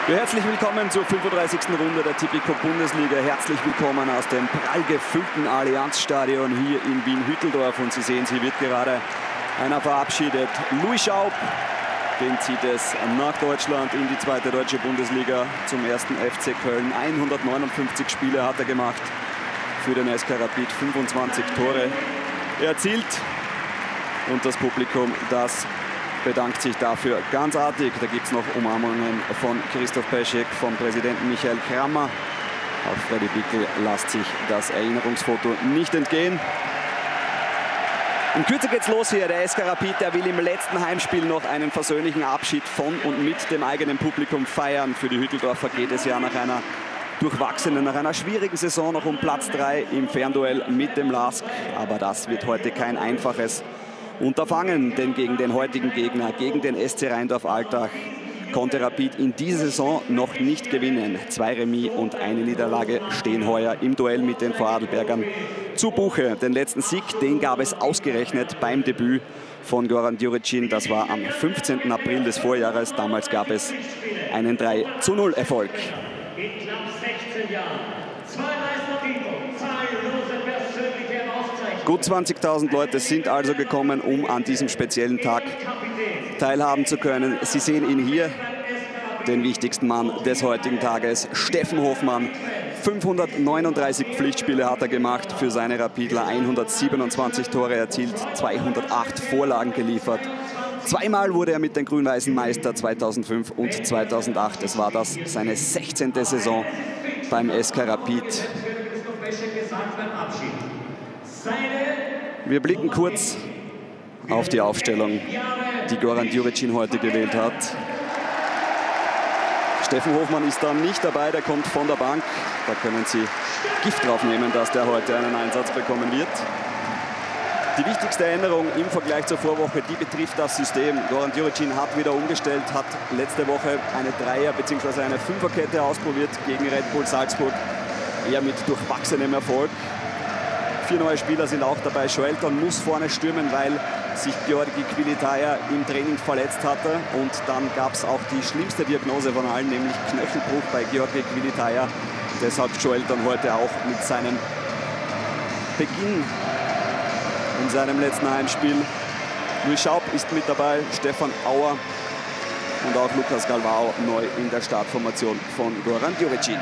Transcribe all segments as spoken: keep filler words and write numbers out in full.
Ja, herzlich willkommen zur fünfunddreißigsten Runde der Tipico Bundesliga. Herzlich willkommen aus dem prall gefüllten Allianzstadion hier in Wien-Hütteldorf. Und Sie sehen, hier wird gerade einer verabschiedet. Louis Schaub, den zieht es nach Deutschland in die zweite deutsche Bundesliga zum ersten F C Köln. hundertneunundfünfzig Spiele hat er gemacht für den S K Rapid, fünfundzwanzig Tore erzielt. Und das Publikum, das bedankt sich dafür ganz artig. Da gibt es noch Umarmungen von Christoph Peschek, vom Präsidenten Michael Krammer. Auch Freddy Bickel lässt sich das Erinnerungsfoto nicht entgehen. In Kürze geht's los hier. Der S K Rapid, der will im letzten Heimspiel noch einen versöhnlichen Abschied von und mit dem eigenen Publikum feiern. Für die Hütteldorfer geht es ja nach einer durchwachsenen, nach einer schwierigen Saison noch um Platz drei im Fernduell mit dem LASK. Aber das wird heute kein einfaches Unterfangen, denn gegen den heutigen Gegner, gegen den S C Rheindorf-Altach, konnte Rapid in dieser Saison noch nicht gewinnen. Zwei Remis und eine Niederlage stehen heuer im Duell mit den Vorarlbergern zu Buche. Den letzten Sieg, den gab es ausgerechnet beim Debüt von Goran Djuricin. Das war am fünfzehnten April des Vorjahres. Damals gab es einen drei zu null Erfolg. In knapp sechzehn Jahren, zwei Meistertitel, zahllose persönliche Auszeichnungen. Gut zwanzigtausend Leute sind also gekommen, um an diesem speziellen Tag teilhaben zu können. Sie sehen ihn hier, den wichtigsten Mann des heutigen Tages, Steffen Hofmann. fünfhundertneununddreißig Pflichtspiele hat er gemacht für seine Rapidler, hundertsiebenundzwanzig Tore erzielt, zweihundertacht Vorlagen geliefert. Zweimal wurde er mit den Grün-Weißen Meister, zweitausendfünf und zweitausendacht. Es war das seine sechzehnte Saison beim S K Rapid. Wir blicken kurz auf die Aufstellung, die Goran Djuricin heute gewählt hat. Steffen Hofmann ist da nicht dabei, der kommt von der Bank. Da können Sie Gift drauf nehmen, dass der heute einen Einsatz bekommen wird. Die wichtigste Änderung im Vergleich zur Vorwoche, die betrifft das System. Goran Djuricin hat wieder umgestellt, hat letzte Woche eine Dreier- bzw. eine Fünferkette ausprobiert gegen Red Bull Salzburg. Eher mit durchwachsenem Erfolg. Vier neue Spieler sind auch dabei. Joelton muss vorne stürmen, weil sich Georgi Quilitaia im Training verletzt hatte. Und dann gab es auch die schlimmste Diagnose von allen, nämlich Knöchelbruch bei Georgi Quilitaia. Deshalb Joelton heute auch mit seinem Beginn in seinem letzten Heimspiel. Louis Schaub ist mit dabei, Stefan Auer und auch Lukas Galvao neu in der Startformation von Goran Djuricin.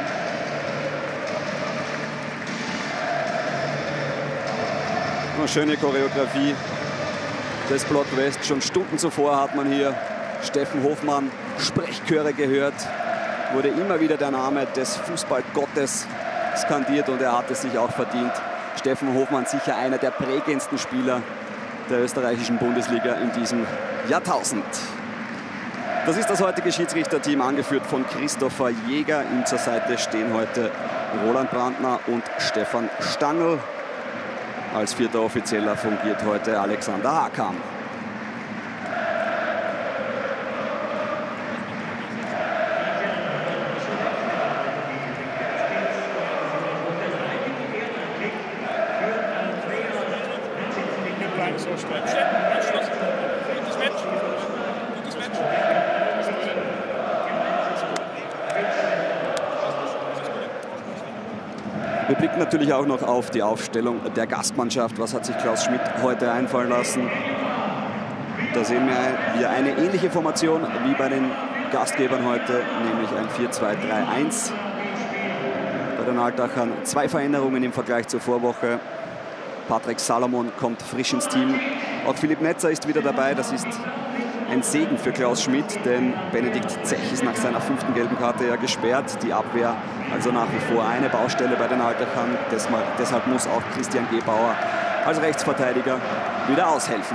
Eine schöne Choreografie des Block West. Schon Stunden zuvor hat man hier Steffen Hofmann Sprechchöre gehört. Wurde immer wieder der Name des Fußballgottes skandiert und er hat es sich auch verdient. Steffen Hofmann sicher einer der prägendsten Spieler der österreichischen Bundesliga in diesem Jahrtausend. Das ist das heutige Schiedsrichterteam, angeführt von Christopher Jäger. Ihm zur Seite stehen heute Roland Brandner und Stefan Stangl. Als vierter Offizieller fungiert heute Alexander Hakam. Wir blicken natürlich auch noch auf die Aufstellung der Gastmannschaft. Was hat sich Klaus Schmidt heute einfallen lassen? Da sehen wir eine ähnliche Formation wie bei den Gastgebern heute, nämlich ein vier zwei drei eins. Bei den Altachern zwei Veränderungen im Vergleich zur Vorwoche. Patrick Salomon kommt frisch ins Team. Auch Philipp Netzer ist wieder dabei. Das ist ein Segen für Klaus Schmidt, denn Benedikt Zech ist nach seiner fünften gelben Karte ja gesperrt. Die Abwehr also nach wie vor eine Baustelle bei den Altachern. Deshalb muss auch Christian Gebauer als Rechtsverteidiger wieder aushelfen.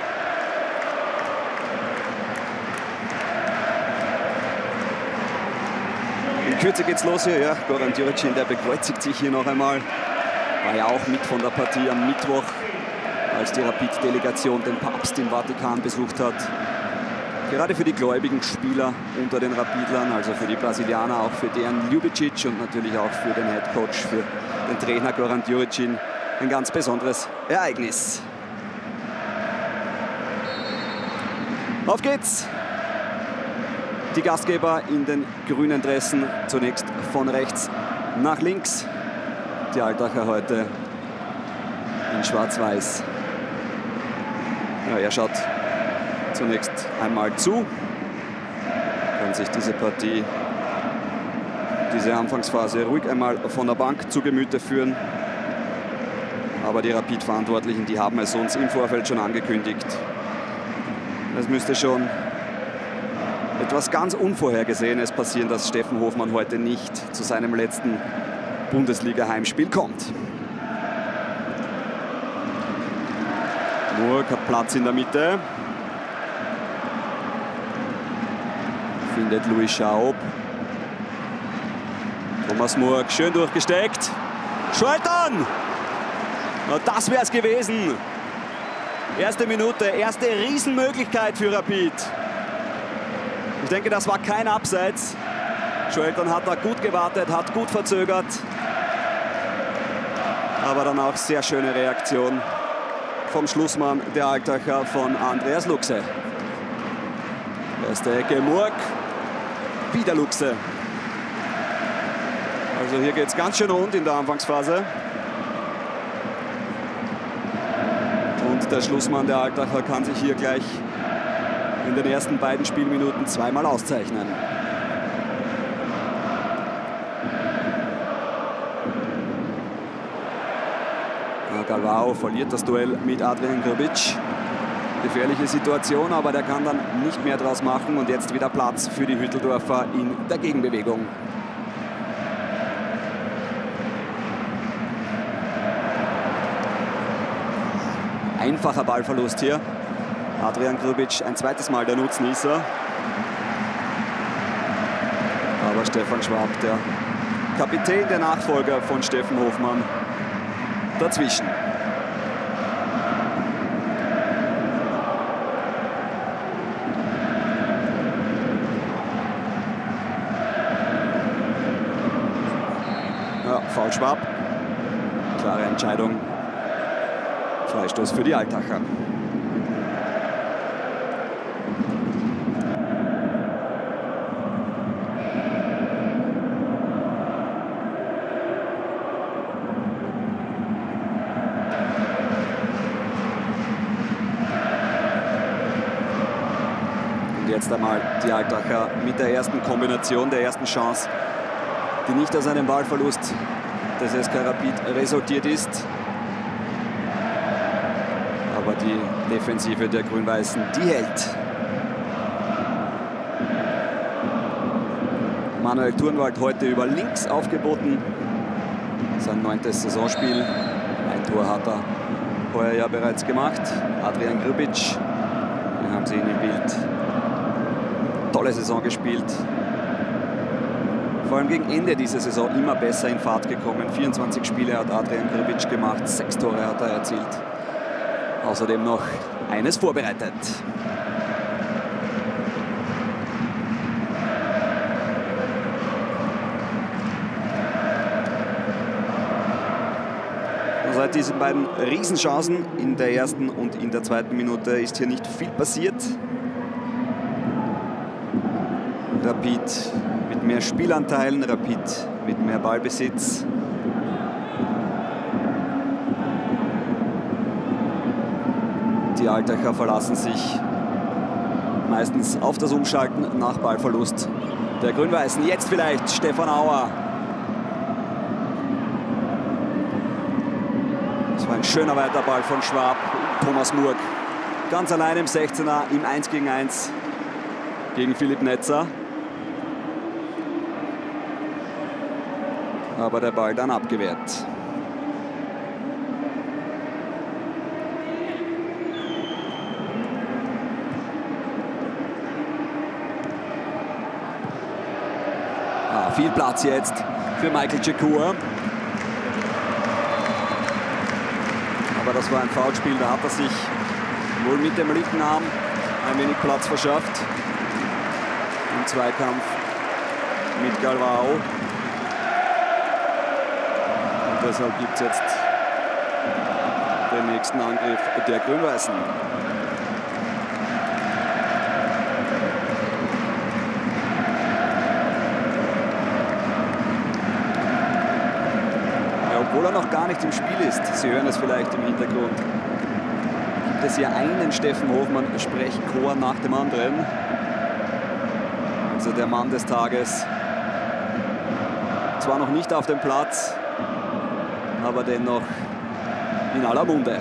In Kürze geht's los hier. Ja, Goran Djuricin, der bekreuzigt sich hier noch einmal. War ja auch mit von der Partie am Mittwoch, als die Rapid-Delegation den Papst im Vatikan besucht hat. Gerade für die gläubigen Spieler unter den Rapidlern, also für die Brasilianer, auch für Dejan Ljubicic und natürlich auch für den Headcoach, für den Trainer Goran Djuricin, ein ganz besonderes Ereignis. Auf geht's! Die Gastgeber in den grünen Dressen, zunächst von rechts nach links. Die Altacher heute in schwarz-weiß. Ja, er schaut zunächst einmal zu, kann sich diese Partie, diese Anfangsphase ruhig einmal von der Bank zu Gemüte führen. Aber die Rapid-Verantwortlichen, die haben es uns im Vorfeld schon angekündigt. Es müsste schon etwas ganz Unvorhergesehenes passieren, dass Steffen Hofmann heute nicht zu seinem letzten Bundesliga-Heimspiel kommt. Murk hat Platz in der Mitte. Findet Louis Schaub. Thomas Murk schön durchgesteckt. Schultern! Na, das wäre es gewesen. Erste Minute, erste Riesenmöglichkeit für Rapid. Ich denke, das war kein Abseits. Schultern hat da gut gewartet, hat gut verzögert. Aber dann auch sehr schöne Reaktion vom Schlussmann der Altacher, von Andreas Luchse. Erste Ecke, Murk. Wieder Luchse. Also hier geht es ganz schön rund in der Anfangsphase. Und der Schlussmann der Altacher kann sich hier gleich in den ersten beiden Spielminuten zweimal auszeichnen. Galvao verliert das Duell mit Adrian Grbić. Gefährliche Situation, aber der kann dann nicht mehr draus machen. Und jetzt wieder Platz für die Hütteldorfer in der Gegenbewegung. Einfacher Ballverlust hier. Adrian Grbić ein zweites Mal der Nutznießer. Aber Stefan Schwab, der Kapitän, der Nachfolger von Steffen Hofmann, dazwischen. Ja, Foul Schwab. Klare Entscheidung. Freistoß für die Altacher. Jetzt einmal die Altacher mit der ersten Kombination, der ersten Chance, die nicht aus einem Ballverlust des S K Rapid resultiert ist. Aber die Defensive der Grün-Weißen, die hält. Manuel Turnwald heute über links aufgeboten. Sein neuntes Saisonspiel. Ein Tor hat er heuer ja bereits gemacht. Adrian Grbić, wir haben sie ihn im Bild. Tolle Saison gespielt. Vor allem gegen Ende dieser Saison immer besser in Fahrt gekommen. vierundzwanzig Spiele hat Adrian Grbić gemacht, sechs Tore hat er erzielt. Außerdem noch eines vorbereitet. Seit diesen beiden Riesenchancen in der ersten und in der zweiten Minute ist hier nicht viel passiert. Rapid mit mehr Spielanteilen, Rapid mit mehr Ballbesitz. Die Altacher verlassen sich meistens auf das Umschalten nach Ballverlust der Grün-Weißen. Jetzt vielleicht Stefan Auer. Das war ein schöner Weiterball von Schwab. Thomas Murk ganz allein im sechzehner im eins gegen eins gegen Philipp Netzer. Aber der Ball dann abgewehrt. Ah, viel Platz jetzt für Michael Cekur. Aber das war ein Foulspiel, da hat er sich wohl mit dem linken Arm ein wenig Platz verschafft. Im Zweikampf mit Galvao. Und deshalb gibt es jetzt den nächsten Angriff der Grün-Weißen. obwohl er noch gar nicht im Spiel ist. Sie hören es vielleicht im Hintergrund. Gibt es hier einen Steffen Hofmann Sprechchor nach dem anderen. Also der Mann des Tages. Zwar noch nicht auf dem Platz, aber dennoch in aller Munde.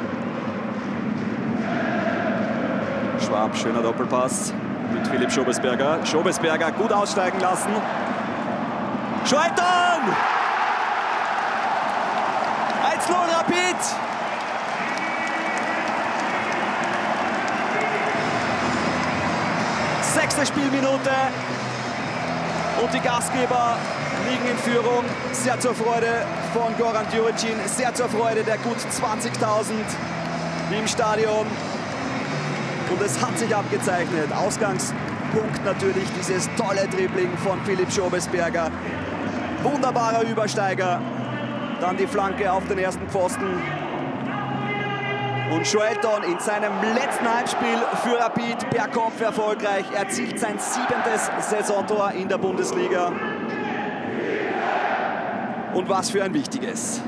Schwab, schöner Doppelpass mit Philipp Schobesberger. Schobesberger gut aussteigen lassen. Schultern! eins null Rapid! Sechste Spielminute. Und die Gastgeber liegen in Führung. Sehr zur Freude von Goran Djuricin, sehr zur Freude der gut zwanzigtausend im Stadion. Und es hat sich abgezeichnet. Ausgangspunkt natürlich dieses tolle Dribbling von Philipp Schobesberger. Wunderbarer Übersteiger. Dann die Flanke auf den ersten Pfosten. Und Joelton in seinem letzten Heimspiel für Rapid per Kopf erfolgreich. Er erzielt sein siebentes Saisontor in der Bundesliga. Und was für ein wichtiges.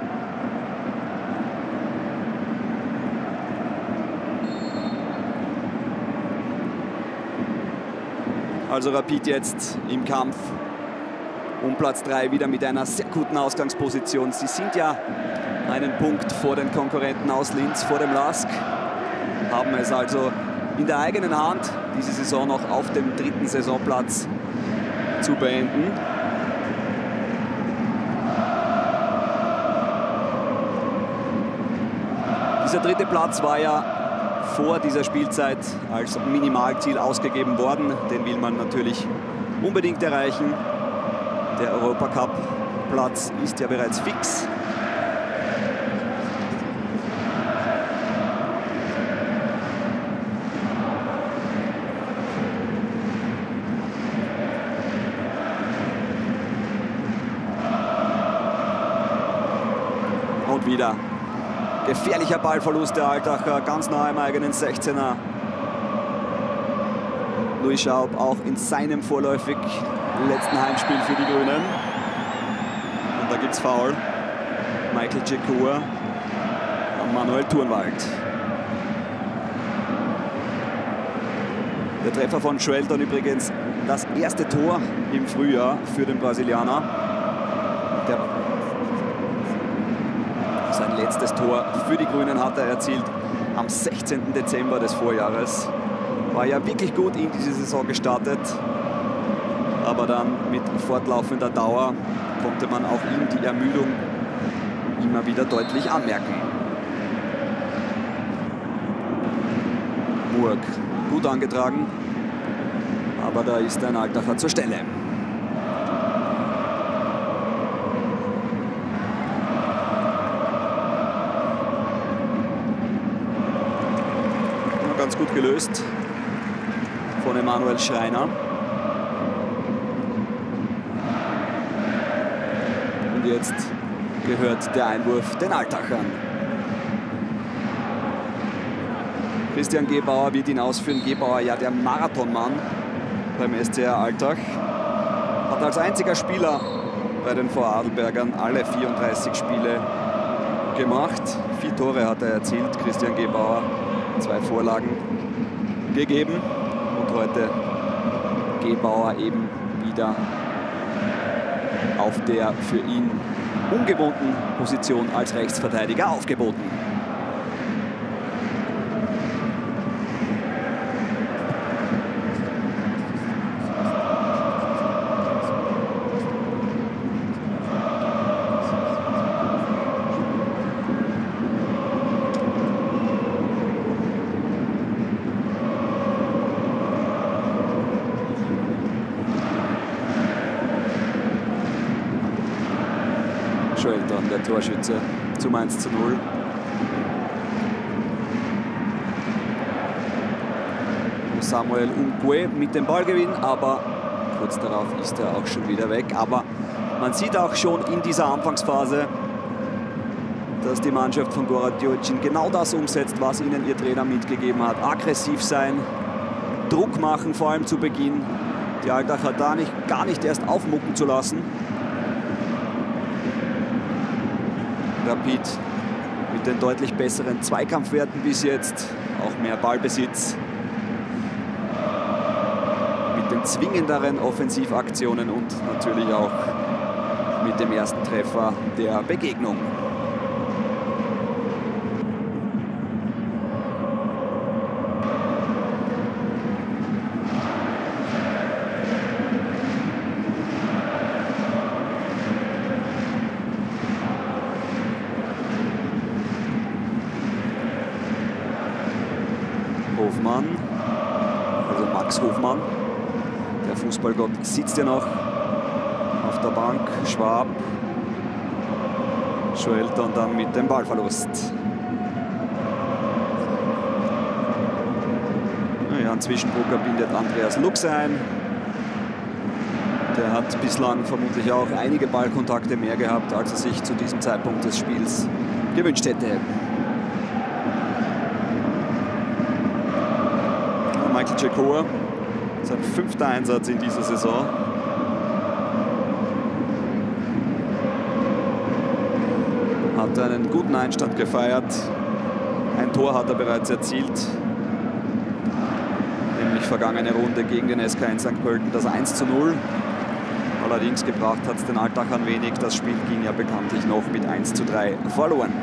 Also Rapid jetzt im Kampf um Platz drei wieder mit einer sehr guten Ausgangsposition. Sie sind ja einen Punkt vor den Konkurrenten aus Linz, vor dem LASK. Haben es also in der eigenen Hand, diese Saison noch auf dem dritten Saisonplatz zu beenden. Dieser dritte Platz war ja vor dieser Spielzeit als Minimalziel ausgegeben worden. Den will man natürlich unbedingt erreichen. Der Europacup-Platz ist ja bereits fix. Und wieder gefährlicher Ballverlust der Altacher, ganz nah im eigenen sechzehner. Louis Schaub auch in seinem vorläufig letzten Heimspiel für die Grünen. Und da gibt es Foul. Michael Jekur an Manuel Turnwald. Der Treffer von Joelton übrigens das erste Tor im Frühjahr für den Brasilianer. Der Sein letztes Tor für die Grünen hat er erzielt am sechzehnten Dezember des Vorjahres. War ja wirklich gut in diese Saison gestartet, aber dann mit fortlaufender Dauer konnte man auch ihm die Ermüdung immer wieder deutlich anmerken. Murk gut angetragen, aber da ist ein Altacher zur Stelle. Ganz gut gelöst von Emanuel Schreiner. Und jetzt gehört der Einwurf den Altachern. Christian Gebauer wird ihn ausführen. Gebauer, ja der Marathonmann beim S C R Altach. Hat als einziger Spieler bei den Vorarlbergern alle vierunddreißig Spiele gemacht. Vier Tore hat er erzielt, Christian Gebauer. Zwei Vorlagen gegeben und heute Gebauer eben wieder auf der für ihn ungewohnten Position als Rechtsverteidiger aufgeboten. Joelton, der Torschütze, zum eins zu null. Samuel Umkwe mit dem Ballgewinn, aber kurz darauf ist er auch schon wieder weg. Aber man sieht auch schon in dieser Anfangsphase, dass die Mannschaft von Goran Djuricin genau das umsetzt, was ihnen ihr Trainer mitgegeben hat. Aggressiv sein, Druck machen, vor allem zu Beginn. Die Altacher da nicht, gar nicht erst aufmucken zu lassen. Rapid mit den deutlich besseren Zweikampfwerten bis jetzt, auch mehr Ballbesitz, mit den zwingenderen Offensivaktionen und natürlich auch mit dem ersten Treffer der Begegnung. Hofmann, also Max Hofmann, der Fußballgott, sitzt ja noch auf der Bank. Schwab, Joelton dann mit dem Ballverlust. Jan Zwischenbrucker bindet Andreas Luchse ein. Der hat bislang vermutlich auch einige Ballkontakte mehr gehabt, als er sich zu diesem Zeitpunkt des Spiels gewünscht hätte. Michael Jacor, sein fünfter Einsatz in dieser Saison. Hat einen guten Einstand gefeiert. Ein Tor hat er bereits erzielt. Nämlich vergangene Runde gegen den S K in Sankt Pölten, das eins zu null. Allerdings gebracht hat es den Altachern wenig. Das Spiel ging ja bekanntlich noch mit eins zu drei verloren.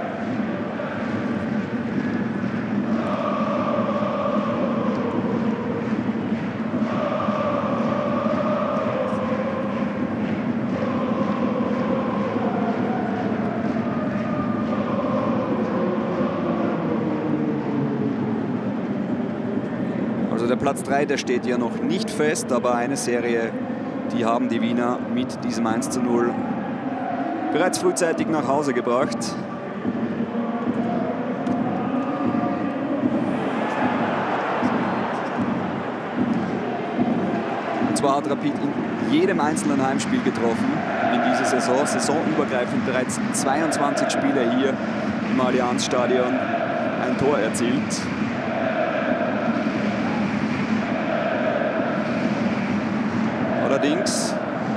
Der Platz drei, der steht ja noch nicht fest, aber eine Serie, die haben die Wiener mit diesem eins zu null bereits frühzeitig nach Hause gebracht. Und zwar hat Rapid in jedem einzelnen Heimspiel getroffen in dieser Saison, saisonübergreifend bereits zweiundzwanzig Spiele hier im Allianzstadion ein Tor erzielt. Allerdings,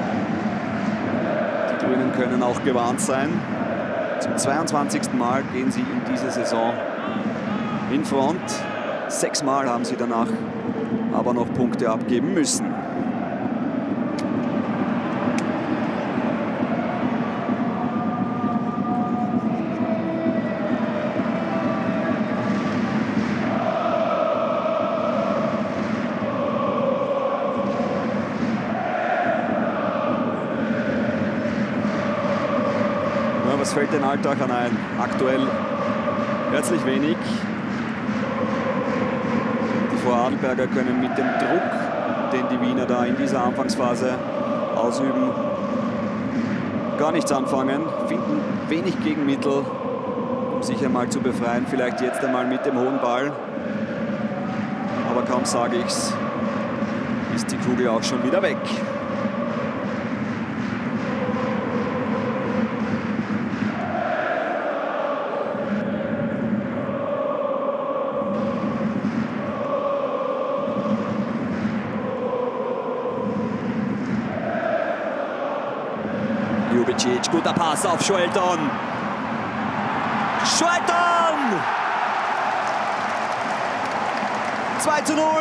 die Grünen können auch gewarnt sein. Zum zweiundzwanzigsten Mal gehen sie in dieser Saison in Front. Sechsmal haben sie danach aber noch Punkte abgeben müssen. Was fällt den Altachern ein? Aktuell herzlich wenig. Die Vorarlberger können mit dem Druck, den die Wiener da in dieser Anfangsphase ausüben, gar nichts anfangen, finden wenig Gegenmittel, um sich einmal zu befreien. Vielleicht jetzt einmal mit dem hohen Ball. Aber kaum sage ich's, ist die Kugel auch schon wieder weg. Ljubicic, guter Pass auf Joelton. Joelton! zwei zu null.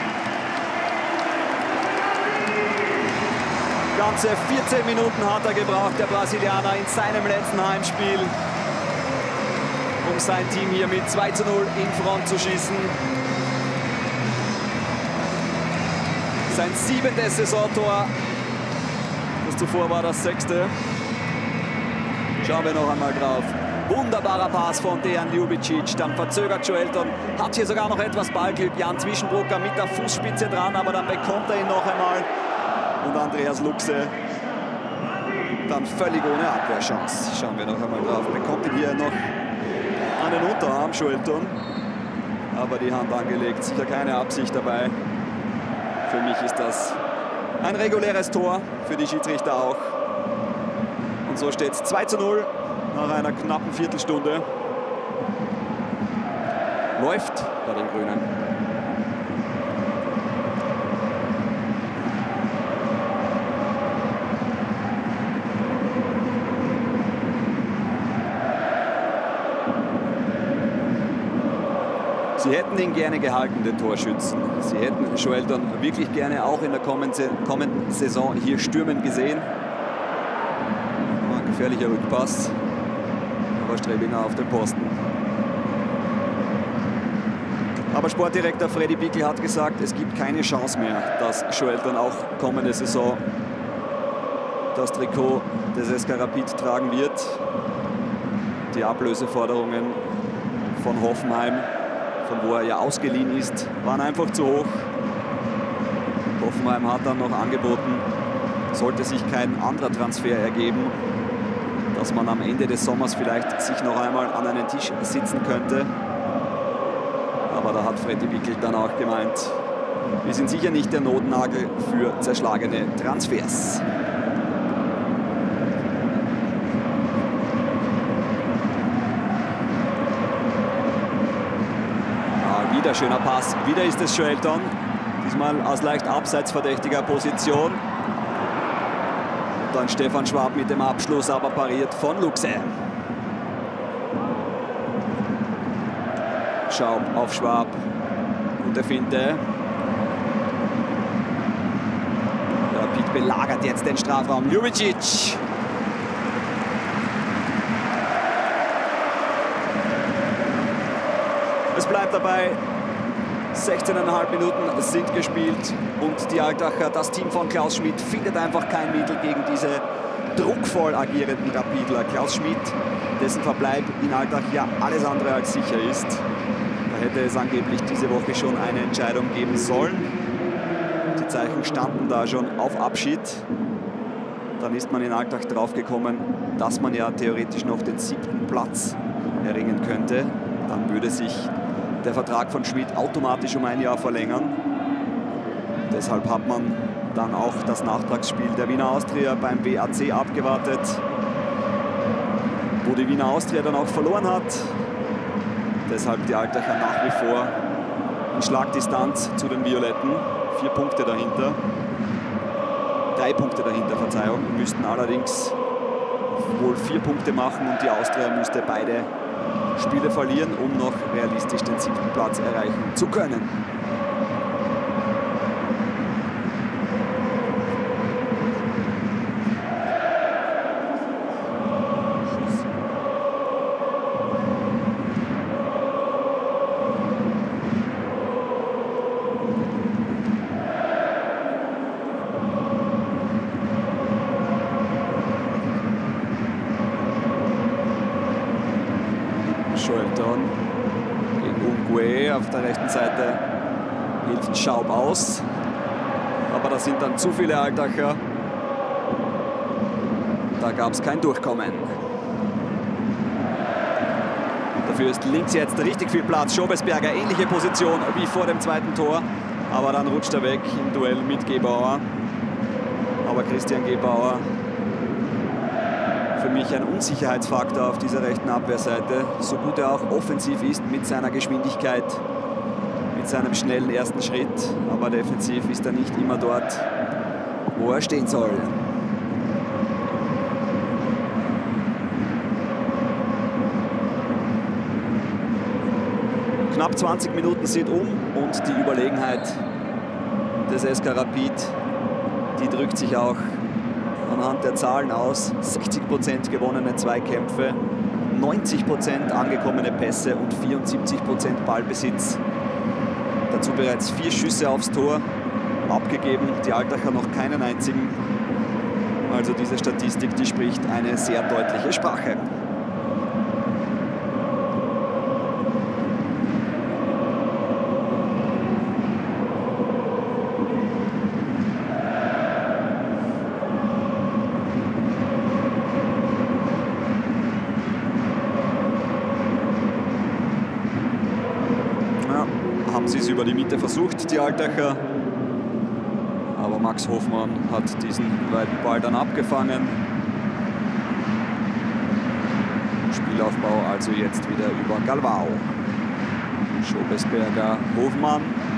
Ganze vierzehn Minuten hat er gebraucht, der Brasilianer, in seinem letzten Heimspiel, um sein Team hier mit zwei zu null in Front zu schießen. Sein siebentes Saisontor. Das zuvor war das sechste. Schauen wir noch einmal drauf. Wunderbarer Pass von Dejan Ljubicic. Dann verzögert Joelton. Hat hier sogar noch etwas Ballglück. Jan Zwischenbrucker mit der Fußspitze dran, aber dann bekommt er ihn noch einmal. Und Andreas Luchse dann völlig ohne Abwehrchance. Schauen wir noch einmal drauf. Bekommt ihn hier noch an den Unterarm, Joelton. Aber die Hand angelegt. Sicher keine Absicht dabei. Für mich ist das ein reguläres Tor, für die Schiedsrichter auch. Und so steht es zwei zu null nach einer knappen Viertelstunde. Läuft bei den Grünen. Sie hätten ihn gerne gehalten, den Torschützen. Sie hätten Joelton wirklich gerne auch in der kommenden Saison hier stürmen gesehen. Oh, ein gefährlicher Rückpass. Aber Strebinger auf den Posten. Aber Sportdirektor Freddy Bickel hat gesagt, es gibt keine Chance mehr, dass Joelton auch kommende Saison das Trikot des S K Rapid tragen wird. Die Ablöseforderungen von Hoffenheim, von wo er ja ausgeliehen ist, waren einfach zu hoch. Hoffenheim hat dann noch angeboten, sollte sich kein anderer Transfer ergeben, dass man am Ende des Sommers vielleicht sich noch einmal an einen Tisch sitzen könnte. Aber da hat Freddy Bickel dann auch gemeint, wir sind sicher nicht der Notnagel für zerschlagene Transfers. Ja, wieder schöner Pass, wieder ist es Joelton, diesmal aus leicht abseits verdächtiger Position. Und dann Stefan Schwab mit dem Abschluss, aber pariert von Luxe. Schaub auf Schwab. Gute Finte. Rapid belagert jetzt den Strafraum. Ljubicic. Es bleibt dabei. sechzehneinhalb Minuten sind gespielt. Und die Altacher, das Team von Klaus Schmidt, findet einfach kein Mittel gegen diese druckvoll agierenden Rapidler. Klaus Schmidt, dessen Verbleib in Altach ja alles andere als sicher ist. Da hätte es angeblich diese Woche schon eine Entscheidung geben sollen. Die Zeichen standen da schon auf Abschied. Dann ist man in Altach draufgekommen, dass man ja theoretisch noch den siebten Platz erringen könnte. Dann würde sich der Vertrag von Schmidt automatisch um ein Jahr verlängern. Deshalb hat man dann auch das Nachtragsspiel der Wiener Austria beim W A C abgewartet, wo die Wiener Austria dann auch verloren hat. Deshalb die Altacher nach wie vor in Schlagdistanz zu den Violetten. Vier Punkte dahinter. Drei Punkte dahinter, Verzeihung. Müssten allerdings wohl vier Punkte machen und die Austria müsste beide Spiele verlieren, um noch realistisch den siebten Platz erreichen zu können. Joelton gegen Ungué auf der rechten Seite hilft Schaub aus. Aber da sind dann zu viele Altacher. Da gab es kein Durchkommen. Dafür ist links jetzt richtig viel Platz. Schobesberger, ähnliche Position wie vor dem zweiten Tor. Aber dann rutscht er weg im Duell mit Gebauer. Aber Christian Gebauer, für mich ein Unsicherheitsfaktor auf dieser rechten Abwehrseite, so gut er auch offensiv ist mit seiner Geschwindigkeit, mit seinem schnellen ersten Schritt, aber defensiv ist er nicht immer dort, wo er stehen soll. Knapp zwanzig Minuten sind um und die Überlegenheit des S K Rapid, die drückt sich auch anhand der Zahlen aus. sechzig Prozent gewonnene Zweikämpfe, neunzig Prozent angekommene Pässe und vierundsiebzig Prozent Ballbesitz. Dazu bereits vier Schüsse aufs Tor abgegeben, die Altacher noch keinen einzigen. Also diese Statistik, die spricht eine sehr deutliche Sprache. Haben sie es über die Mitte versucht, die Altacher. Aber Max Hofmann hat diesen weiten Ball dann abgefangen. Spielaufbau also jetzt wieder über Galvao. Schobesberger, Hofmann.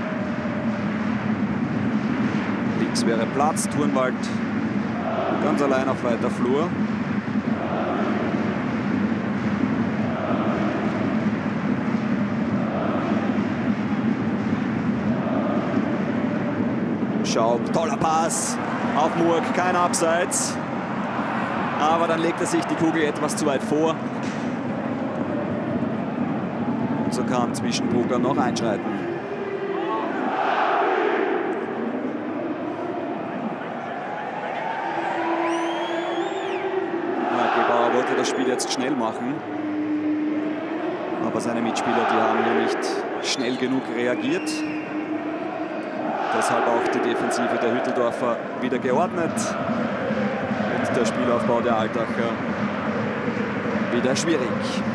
Links wäre Platz, Turnwald ganz allein auf weiter Flur. Schaub, toller Pass auf Murk, kein Abseits. Aber dann legt er sich die Kugel etwas zu weit vor. Und so kann Zwischenbrugger noch einschreiten. Ja, Gebauer wollte das Spiel jetzt schnell machen. Aber seine Mitspieler, die haben hier nicht schnell genug reagiert. Deshalb auch die Defensive der Hütteldorfer wieder geordnet. Und der Spielaufbau der Altacher wieder schwierig.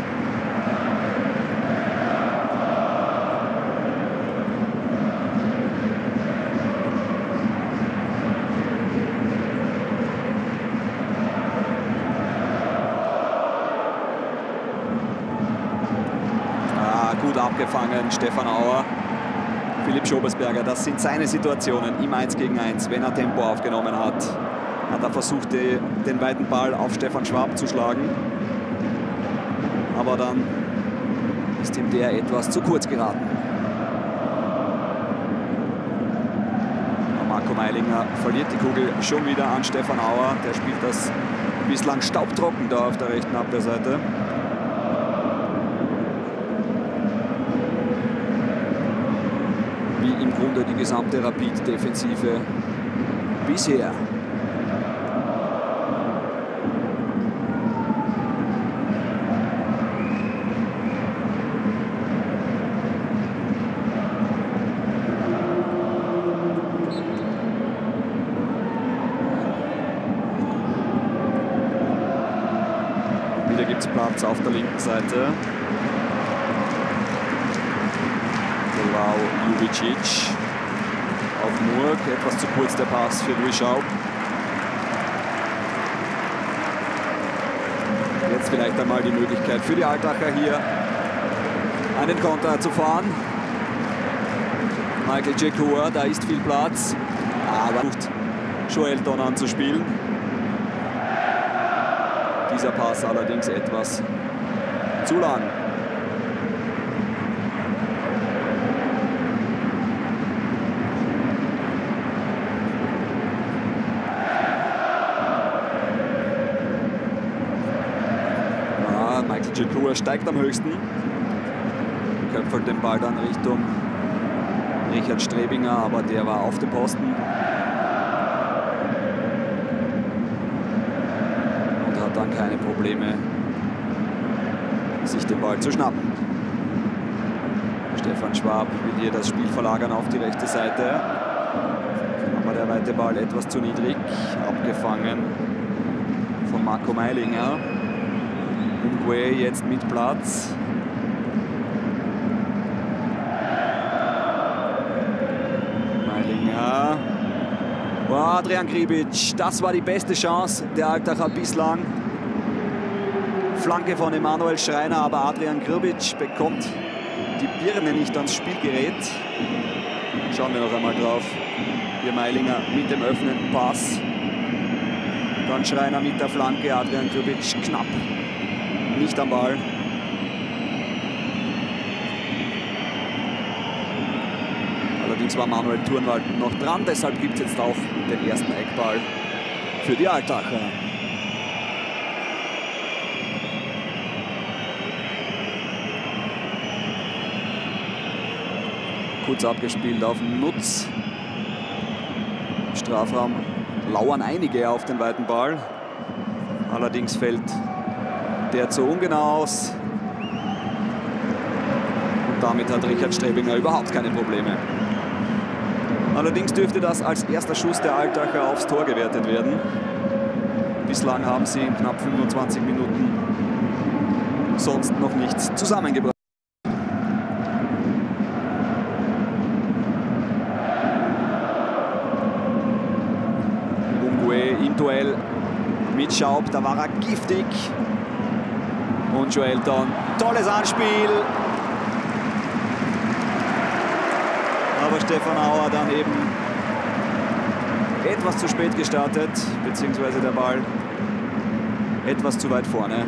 Ah, gut abgefangen, Stefan Auer. Philipp Schobersberger, das sind seine Situationen im eins gegen eins, wenn er Tempo aufgenommen hat. Hat er versucht, den weiten Ball auf Stefan Schwab zu schlagen. Aber dann ist ihm der etwas zu kurz geraten. Marco Meilinger verliert die Kugel schon wieder an Stefan Auer. Der spielt das bislang staubtrocken da auf der rechten Abwehrseite. Wie im Grunde die gesamte Rapid-Defensive bisher. Wieder gibt es Platz auf der linken Seite. Jubicic auf Murk, etwas zu kurz der Pass für Louis Schaub. Jetzt vielleicht einmal die Möglichkeit für die Altacher hier einen Konter zu fahren. Michael Jekua, da ist viel Platz, aber versucht Joelton anzuspielen. Dieser Pass allerdings etwas zu lang. Jekua steigt am höchsten, köpfelt den Ball dann Richtung Richard Strebinger, aber der war auf dem Posten und hat dann keine Probleme, sich den Ball zu schnappen. Stefan Schwab will hier das Spiel verlagern auf die rechte Seite, aber der weite Ball etwas zu niedrig, abgefangen von Marco Meilinger. Umgue jetzt mit Platz. Meilinger. Oh, Adrian Gribic, das war die beste Chance der Altacher bislang. Flanke von Emanuel Schreiner, aber Adrian Gribic bekommt die Birne nicht ans Spielgerät. Schauen wir noch einmal drauf. Hier Meilinger mit dem öffnenden Pass. Dann Schreiner mit der Flanke, Adrian Gribic knapp nicht am Ball. Allerdings war Manuel Turnwald noch dran, deshalb gibt es jetzt auch den ersten Eckball für die Altacher. Kurz abgespielt auf Nutz. Im Strafraum lauern einige auf den weiten Ball. Allerdings fällt der zu ungenau aus. Und damit hat Richard Strebinger überhaupt keine Probleme. Allerdings dürfte das als erster Schuss der Altacher aufs Tor gewertet werden. Bislang haben sie in knapp fünfundzwanzig Minuten sonst noch nichts zusammengebracht. Umgue im Duell mit Schaub, da war er giftig. Und Joelton, tolles Anspiel. Aber Stefan Auer dann eben etwas zu spät gestartet, beziehungsweise der Ball etwas zu weit vorne.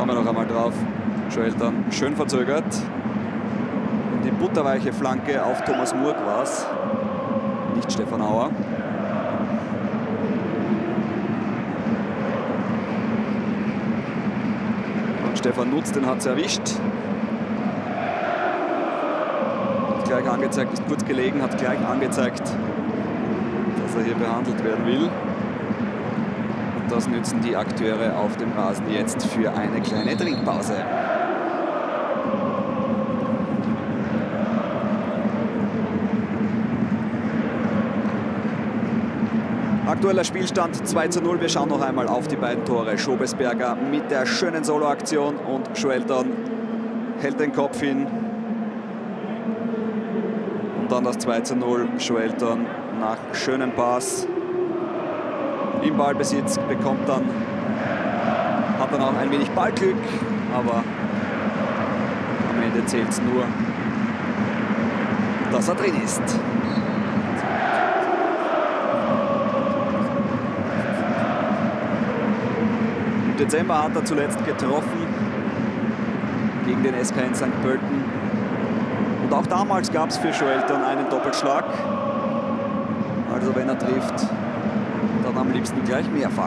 wir noch einmal drauf. Joelton schön verzögert. Die butterweiche Flanke auf Thomas Murg war es, nicht Stefan Auer. Und Stefan Nutz, den hat es erwischt. Hat gleich angezeigt, ist kurz gelegen, hat gleich angezeigt, dass er hier behandelt werden will. Und das nützen die Akteure auf dem Rasen jetzt für eine kleine Trinkpause. Aktueller Spielstand zwei zu null. Wir schauen noch einmal auf die beiden Tore. Schobesberger mit der schönen Soloaktion und Joelton hält den Kopf hin. Und dann das zwei zu null. Joelton nach schönem Pass im Ballbesitz, bekommt dann, hat dann auch ein wenig Ballglück, aber am Ende zählt es nur, dass er drin ist. Im Dezember hat er zuletzt getroffen gegen den S K N Sankt Pölten. Und auch damals gab es für Joelton einen Doppelschlag. Also wenn er trifft, dann am liebsten gleich mehrfach.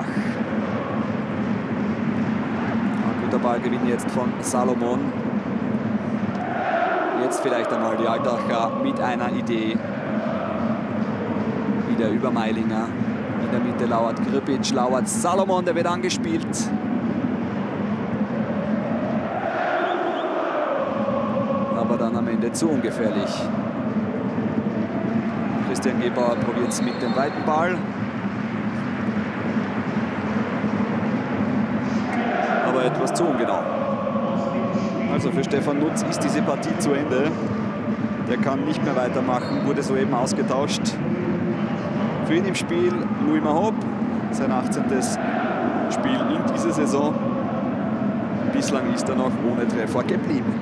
Ein guter Ballgewinn jetzt von Salomon. Jetzt vielleicht einmal die Altacher mit einer Idee. Wieder über Meilinger. In der Mitte lauert Grbic, lauert Salomon, der wird angespielt. Aber dann am Ende zu ungefährlich. Christian Gebauer probiert es mit dem weiten Ball. Aber etwas zu ungenau. Also für Stefan Nutz ist diese Partie zu Ende. Der kann nicht mehr weitermachen, wurde soeben ausgetauscht. Für ihn im Spiel Louis Mahop, sein achtzehntes Spiel in dieser Saison. Bislang ist er noch ohne Treffer geblieben.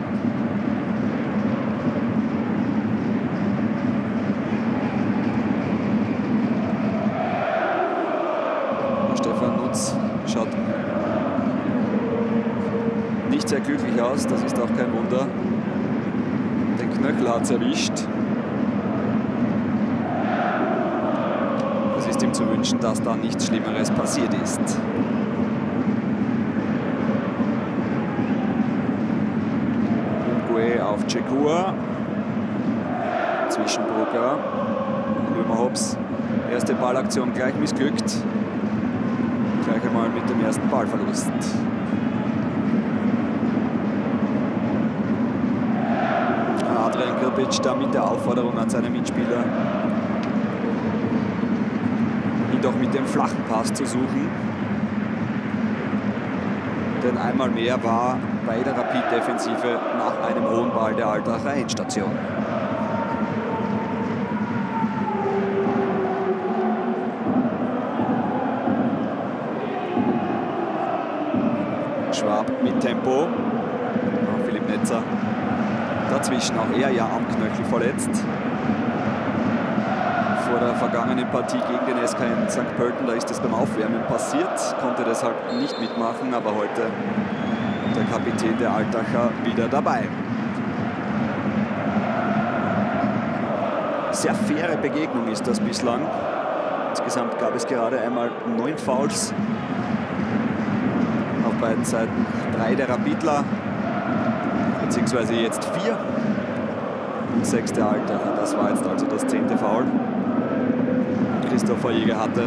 Stefan Nutz schaut nicht sehr glücklich aus, das ist auch kein Wunder. Den Knöchel hat es erwischt. Es ist ihm zu wünschen, dass da nichts Schlimmeres passiert ist. Ungue auf Cekur. Zwischen Brugger und Römer Hobbs. Erste Ballaktion gleich missglückt. Gleich einmal mit dem ersten Ballverlust. Adrian Grbic da mit der Aufforderung an seine Mitspieler, ihn doch mit dem flachen Pass zu suchen. Denn einmal mehr war bei der Rapid-Defensive nach einem hohen Ball der Altacher Endstation. Schwab mit Tempo. Oh, Philipp Netzer. Dazwischen auch er ja am Knöchel verletzt. Vor der vergangenen Partie gegen den S K N Sankt Pölten, da ist es beim Aufwärmen passiert, konnte deshalb nicht mitmachen, aber heute der Kapitän der Altacher wieder dabei. Sehr faire Begegnung ist das bislang. Insgesamt gab es gerade einmal neun Fouls auf beiden Seiten. Drei der Rapidler, beziehungsweise jetzt vier und sechs der Altacher. Das war jetzt also das zehnte Foul. Christopher Jäger hatte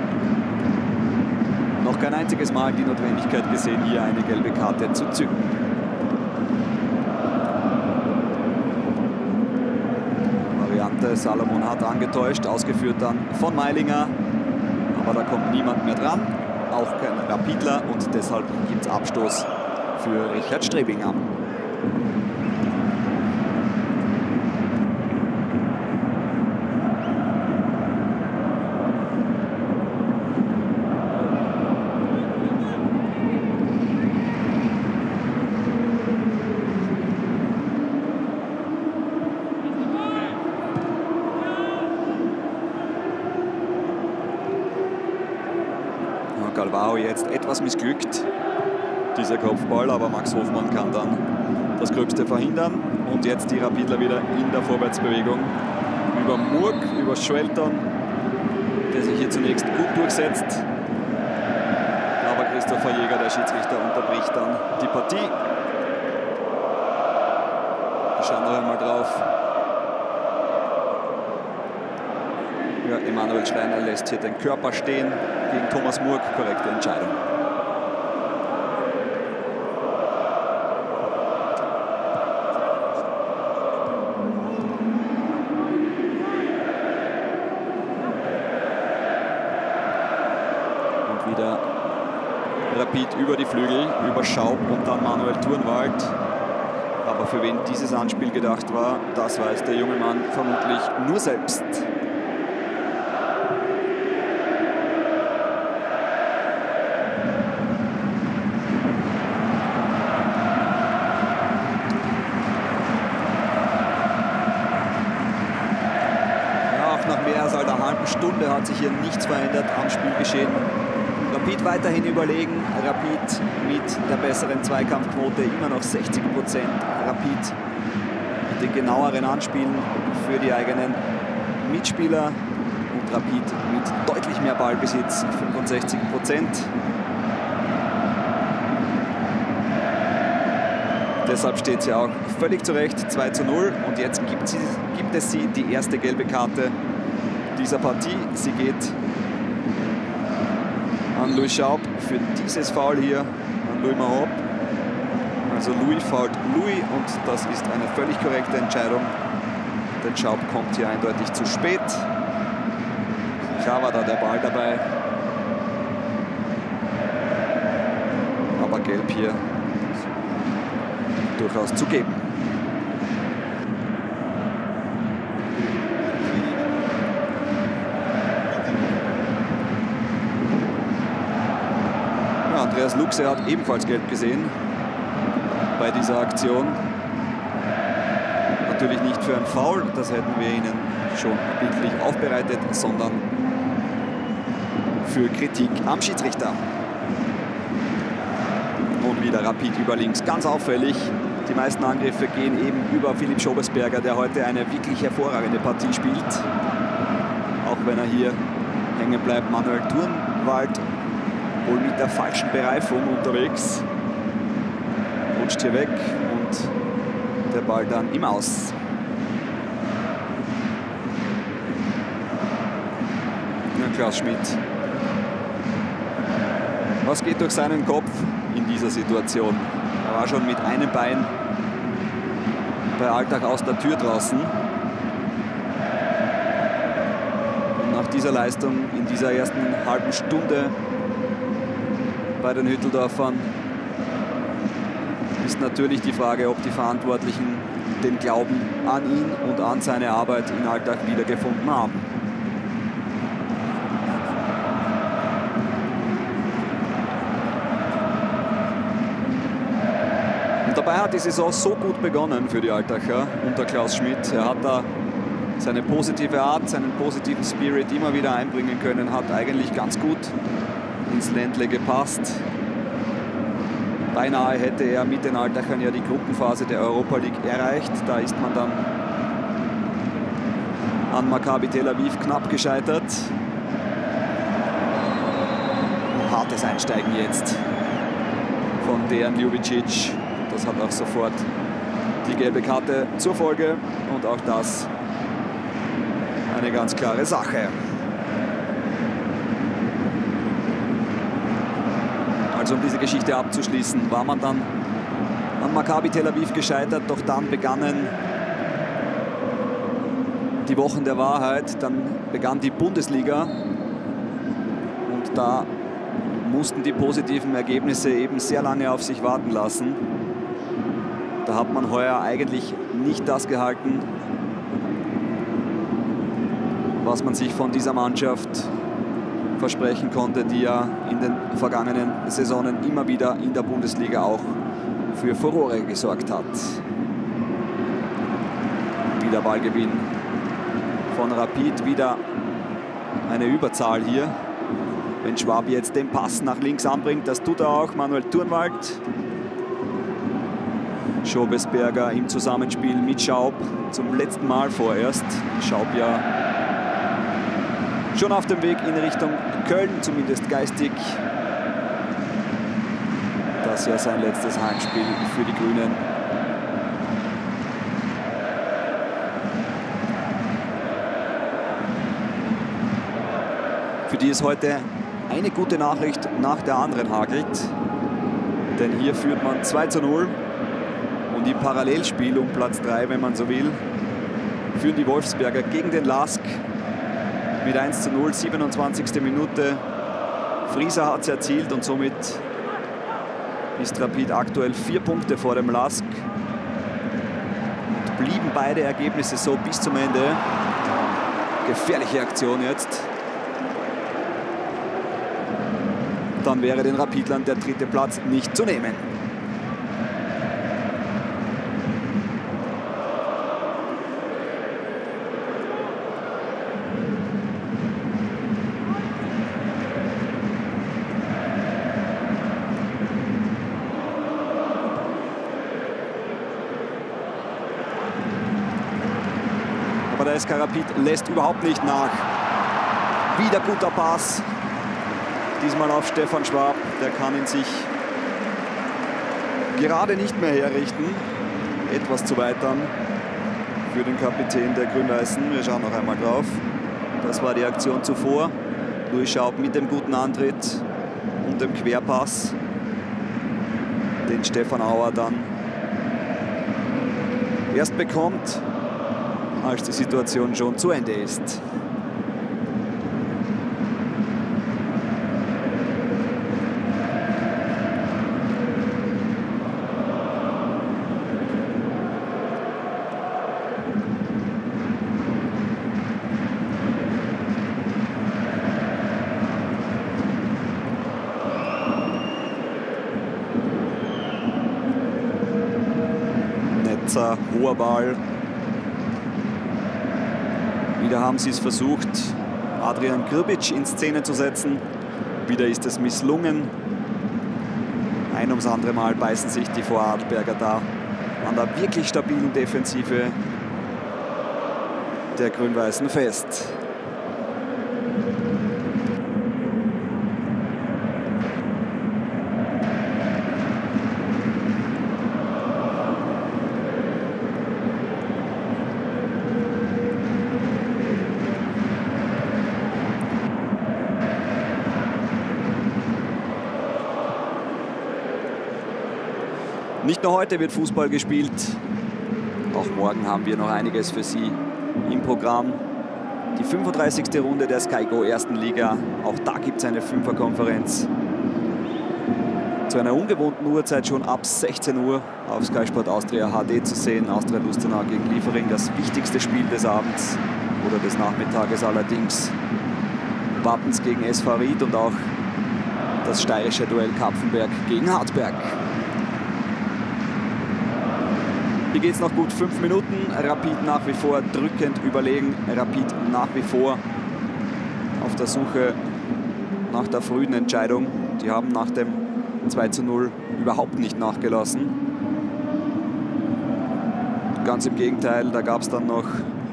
noch kein einziges Mal die Notwendigkeit gesehen, hier eine gelbe Karte zu zücken. Variante, Salomon hat angetäuscht, ausgeführt dann von Meilinger. Aber da kommt niemand mehr dran, auch kein Rapidler, und deshalb gibt es Abstoß für Richard Strebinger. Galvao jetzt etwas missglückt. dieser Kopfball, aber Max Hofmann kann dann das Gröbste verhindern. Und jetzt die Rapidler wieder in der Vorwärtsbewegung über Murg, über Schwelton, der sich hier zunächst gut durchsetzt. Aber Christopher Jäger, der Schiedsrichter, unterbricht dann die Partie. Wir schauen noch einmal drauf. Ja, Emanuel Schreiner lässt hier den Körper stehen gegen Thomas Murg. Korrekte Entscheidung. Und wieder Rapid über die Flügel, über Schaub und dann Manuel Turnwald. Aber für wen dieses Anspiel gedacht war, das weiß der junge Mann vermutlich nur selbst. Stunde hat sich hier nichts verändert am Spielgeschehen. Rapid weiterhin überlegen, Rapid mit der besseren Zweikampfquote, immer noch sechzig Prozent. Rapid mit den genaueren Anspielen für die eigenen Mitspieler und Rapid mit deutlich mehr Ballbesitz, fünfundsechzig Prozent. Deshalb steht sie auch völlig zurecht, zwei zu null. Und jetzt gibt, sie, gibt es sie die erste gelbe Karte dieser Partie. Sie geht an Louis Schaub für dieses Foul hier, an Louis Mahop. Also Louis fault Louis und das ist eine völlig korrekte Entscheidung. Denn Schaub kommt hier eindeutig zu spät. Klar war da der Ball dabei. Aber gelb hier durchaus zu geben. Andreas Luxe hat ebenfalls gelb gesehen bei dieser Aktion. Natürlich nicht für ein Foul, das hätten wir Ihnen schon bildlich aufbereitet, sondern für Kritik am Schiedsrichter. Und wieder Rapid über links, ganz auffällig. Die meisten Angriffe gehen eben über Philipp Schobersberger, der heute eine wirklich hervorragende Partie spielt. Auch wenn er hier hängen bleibt, Manuel Turnwald wohl mit der falschen Bereifung unterwegs. Rutscht hier weg und der Ball dann im Aus. Ja, Klaus Schmidt. Was geht durch seinen Kopf in dieser Situation? Er war schon mit einem Bein bei Altach aus der Tür draußen. Und nach dieser Leistung in dieser ersten halben Stunde bei den Hütteldorfern ist natürlich die Frage, ob die Verantwortlichen den Glauben an ihn und an seine Arbeit in Altach wiedergefunden haben. Und dabei hat die Saison so gut begonnen für die Altacher unter Klaus Schmidt. Er hat da seine positive Art, seinen positiven Spirit immer wieder einbringen können, hat eigentlich ganz gut ins Ländle gepasst. Beinahe hätte er mit den Altachern ja die Gruppenphase der Europa League erreicht. Da ist man dann an Maccabi Tel Aviv knapp gescheitert. Hartes Einsteigen jetzt von Dejan Ljubicic. Das hat auch sofort die gelbe Karte zur Folge und auch das eine ganz klare Sache. Also um diese Geschichte abzuschließen, war man dann an Maccabi Tel Aviv gescheitert, doch dann begannen die Wochen der Wahrheit, dann begann die Bundesliga und da mussten die positiven Ergebnisse eben sehr lange auf sich warten lassen. Da hat man heuer eigentlich nicht das gehalten, was man sich von dieser Mannschaft versprechen konnte, die ja in den vergangenen Saisonen immer wieder in der Bundesliga auch für Furore gesorgt hat. Wieder Ballgewinn von Rapid, wieder eine Überzahl hier. wenn Schwab jetzt den Pass nach links anbringt. Das tut er auch, Manuel Turnwald. Schobesberger im Zusammenspiel mit Schaub zum letzten Mal vorerst. Schaub ja schon auf dem Weg in Richtung Köln, zumindest geistig. Das ist ja sein letztes Heimspiel für die Grünen. Für die es heute eine gute Nachricht nach der anderen hagelt. Denn hier führt man zwei zu null. Und im Parallelspiel um Platz drei, wenn man so will, führen die Wolfsberger gegen den Lask mit eins zu null, siebenundzwanzigste Minute. Frieser hat es erzielt und somit ist Rapid aktuell vier Punkte vor dem Lask. Und blieben beide Ergebnisse so bis zum Ende. Gefährliche Aktion jetzt. Dann wäre den Rapidlern der dritte Platz nicht zu nehmen. Aber der S K Rapid lässt überhaupt nicht nach. Wieder guter Pass. Diesmal auf Stefan Schwab. Der kann ihn sich gerade nicht mehr herrichten. Etwas zu weit dann für den Kapitän der Grün-Weißen. Wir schauen noch einmal drauf. Das war die Aktion zuvor. Louis Schaub mit dem guten Antritt und dem Querpass, den Stefan Auer dann erst bekommt, als die Situation schon zu Ende ist. Hoher Ball. Wieder haben sie es versucht, Adrian Grbic in Szene zu setzen. Wieder ist es misslungen. Ein ums andere Mal beißen sich die Vorarlberger da an der wirklich stabilen Defensive der Grün-Weißen fest. Nicht nur heute wird Fußball gespielt, auch morgen haben wir noch einiges für Sie im Programm. Die fünfunddreißigste Runde der Sky Go ersten Liga, auch da gibt es eine Fünferkonferenz. Zu einer ungewohnten Uhrzeit schon ab sechzehn Uhr auf Sky Sport Austria H D zu sehen. Austria Lustenau gegen Liefering, das wichtigste Spiel des Abends oder des Nachmittages allerdings. Wattens gegen S V Ried und auch das steirische Duell Kapfenberg gegen Hartberg. Hier geht es noch gut fünf Minuten. Rapid nach wie vor drückend überlegen. Rapid nach wie vor auf der Suche nach der frühen Entscheidung. Die haben nach dem zwei zu null überhaupt nicht nachgelassen. Ganz im Gegenteil, da gab es dann noch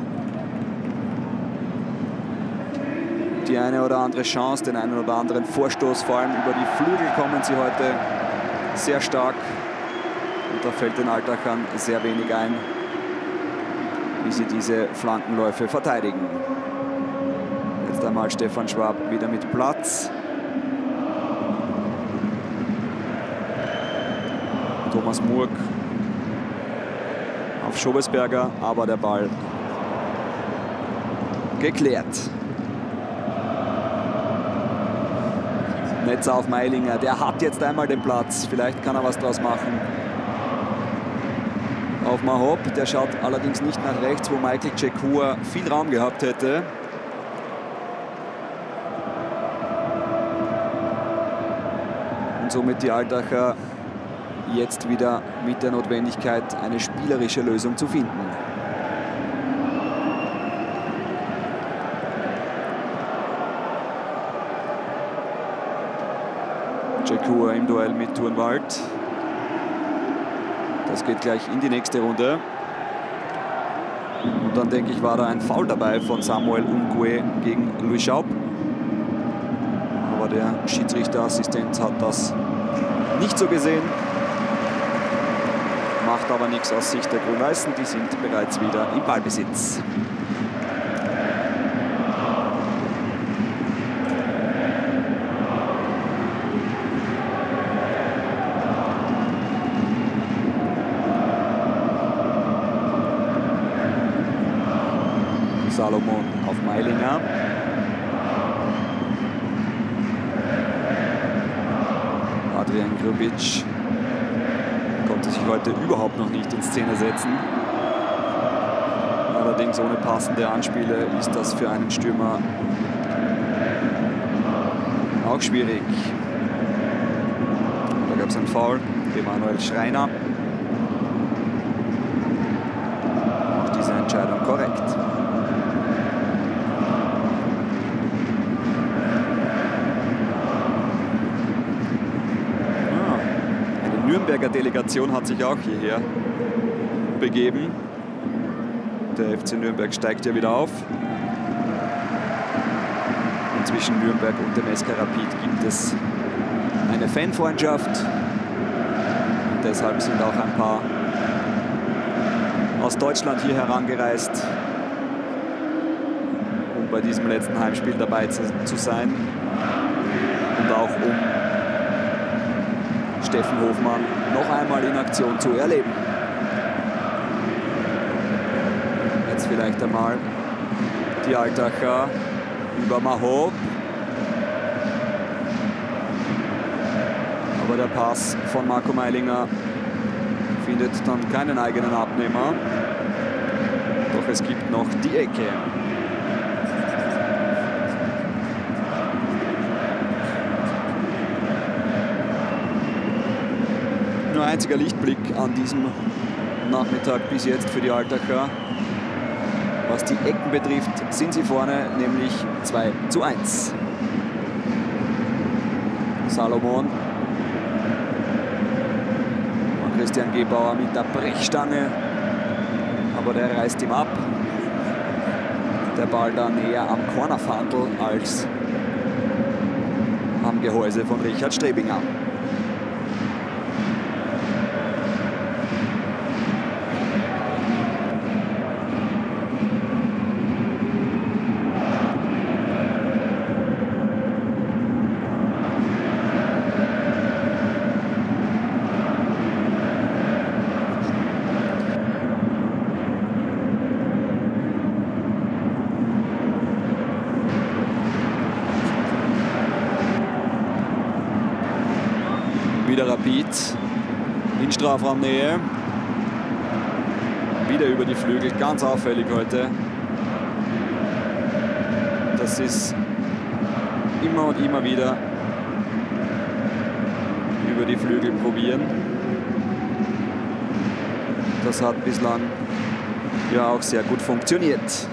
die eine oder andere Chance, den einen oder anderen Vorstoß. Vor allem über die Flügel kommen sie heute sehr stark. Und da fällt den Altachern sehr wenig ein, wie sie diese Flankenläufe verteidigen. Jetzt einmal Stefan Schwab wieder mit Platz. Thomas Murk auf Schobesberger, aber der Ball geklärt. Netzer auf Meilinger, der hat jetzt einmal den Platz. Vielleicht kann er was draus machen. Auf Mahop, der schaut allerdings nicht nach rechts, wo Michael Cekua viel Raum gehabt hätte. Und somit die Altacher jetzt wieder mit der Notwendigkeit, eine spielerische Lösung zu finden. Cekua im Duell mit Turnwald. Das geht gleich in die nächste Runde. Und dann, denke ich, war da ein Foul dabei von Samuel Umgue gegen Louis Schaub. Aber der Schiedsrichterassistent hat das nicht so gesehen. Macht aber nichts aus Sicht der Grün-Weißen. Die sind bereits wieder im Ballbesitz. Salomon auf Meilinger. Adrian Grbić konnte sich heute überhaupt noch nicht in Szene setzen. Allerdings ohne passende Anspiele ist das für einen Stürmer auch schwierig. Da gab es einen Foul. Emanuel Schreiner. Auch diese Entscheidung korrekt. Die Nürnberger Delegation hat sich auch hierher begeben. Der F C Nürnberg steigt ja wieder auf. Und zwischen Nürnberg und dem S K Rapid gibt es eine Fanfreundschaft. Und deshalb sind auch ein paar aus Deutschland hier herangereist, um bei diesem letzten Heimspiel dabei zu, zu sein. Und auch um Steffen Hofmann noch einmal in Aktion zu erleben. Jetzt vielleicht einmal die Altacher über Mahop. Aber der Pass von Marco Meilinger findet dann keinen eigenen Abnehmer. Doch es gibt noch die Ecke. Nur einziger Lichtblick an diesem Nachmittag bis jetzt für die Altacher. Was die Ecken betrifft, sind sie vorne, nämlich zwei zu eins. Salomon. Und Christian Gebauer mit der Brechstange. Aber der reißt ihm ab. Der Ball da näher am Cornerviertel als am Gehäuse von Richard Strebinger. Wieder Rapid in Strafraumnähe. Wieder über die Flügel, ganz auffällig heute. Das ist immer und immer wieder über die Flügel probieren. Das hat bislang ja auch sehr gut funktioniert.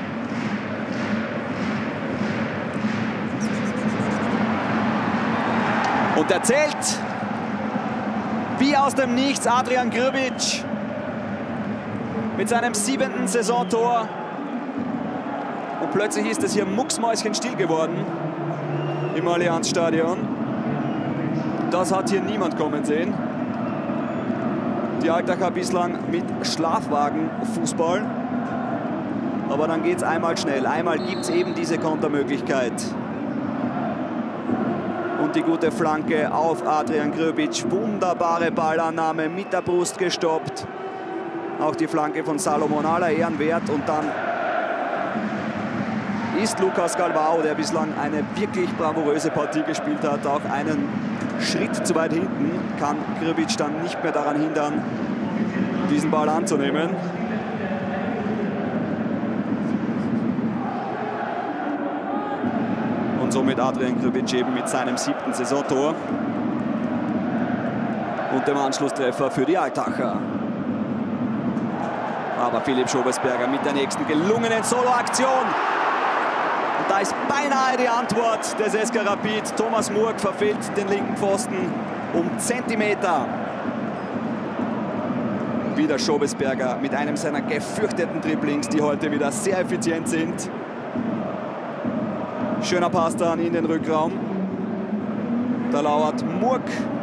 Und er zählt wie aus dem Nichts Adrian Grbić mit seinem siebenten Saisontor. Und plötzlich ist es hier mucksmäuschenstill geworden im Allianzstadion. Das hat hier niemand kommen sehen. Die Altacher bislang mit Schlafwagenfußball. Aber dann geht es einmal schnell. Einmal gibt es eben diese Kontermöglichkeit. Und die gute Flanke auf Adrian Grbić. Wunderbare Ballannahme, mit der Brust gestoppt. Auch die Flanke von Salomon aller Ehren wert. Und dann ist Lucas Galvao, der bislang eine wirklich bravouröse Partie gespielt hat, auch einen Schritt zu weit hinten. Kann Grbić dann nicht mehr daran hindern, diesen Ball anzunehmen. Und somit Adrian Grbić eben mit seinem siebten Saisontor und dem Anschlusstreffer für die Altacher. Aber Philipp Schobersberger mit der nächsten gelungenen Soloaktion. Und da ist beinahe die Antwort des S K Rapid. Thomas Murg verfehlt den linken Pfosten um Zentimeter. Wieder Schobesberger mit einem seiner gefürchteten Dribblings, die heute wieder sehr effizient sind. Schöner Pass dann in den Rückraum. Da lauert Murg.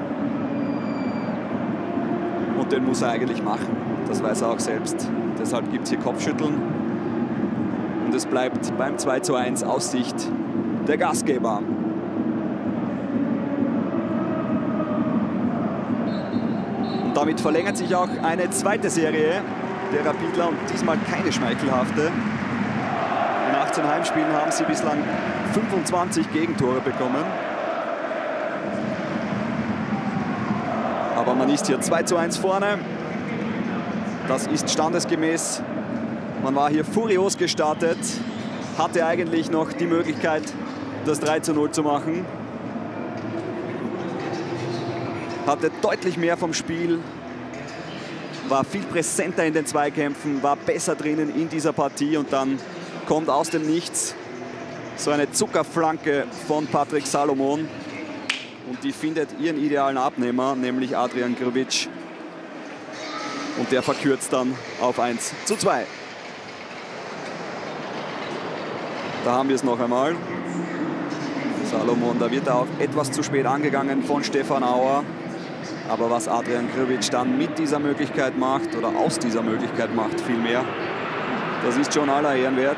Und den muss er eigentlich machen. Das weiß er auch selbst. Deshalb gibt es hier Kopfschütteln. Und es bleibt beim zwei zu eins aus Sicht der Gastgeber. Und damit verlängert sich auch eine zweite Serie der Rapidler und diesmal keine schmeichelhafte. In achtzehn Heimspielen haben sie bislang fünfundzwanzig Gegentore bekommen. Aber man ist hier zwei zu eins vorne. Das ist standesgemäß. Man war hier furios gestartet, hatte eigentlich noch die Möglichkeit, das drei zu null zu machen. Hatte deutlich mehr vom Spiel, war viel präsenter in den Zweikämpfen, war besser drinnen in dieser Partie und dann kommt aus dem Nichts so eine Zuckerflanke von Patrick Salomon und die findet ihren idealen Abnehmer, nämlich Adrian Grbić, und der verkürzt dann auf eins zu zwei. Da haben wir es noch einmal. Salomon, da wird er auch etwas zu spät angegangen von Stefan Auer. Aber was Adrian Grbić dann mit dieser Möglichkeit macht, oder aus dieser Möglichkeit macht vielmehr, das ist schon aller Ehren wert.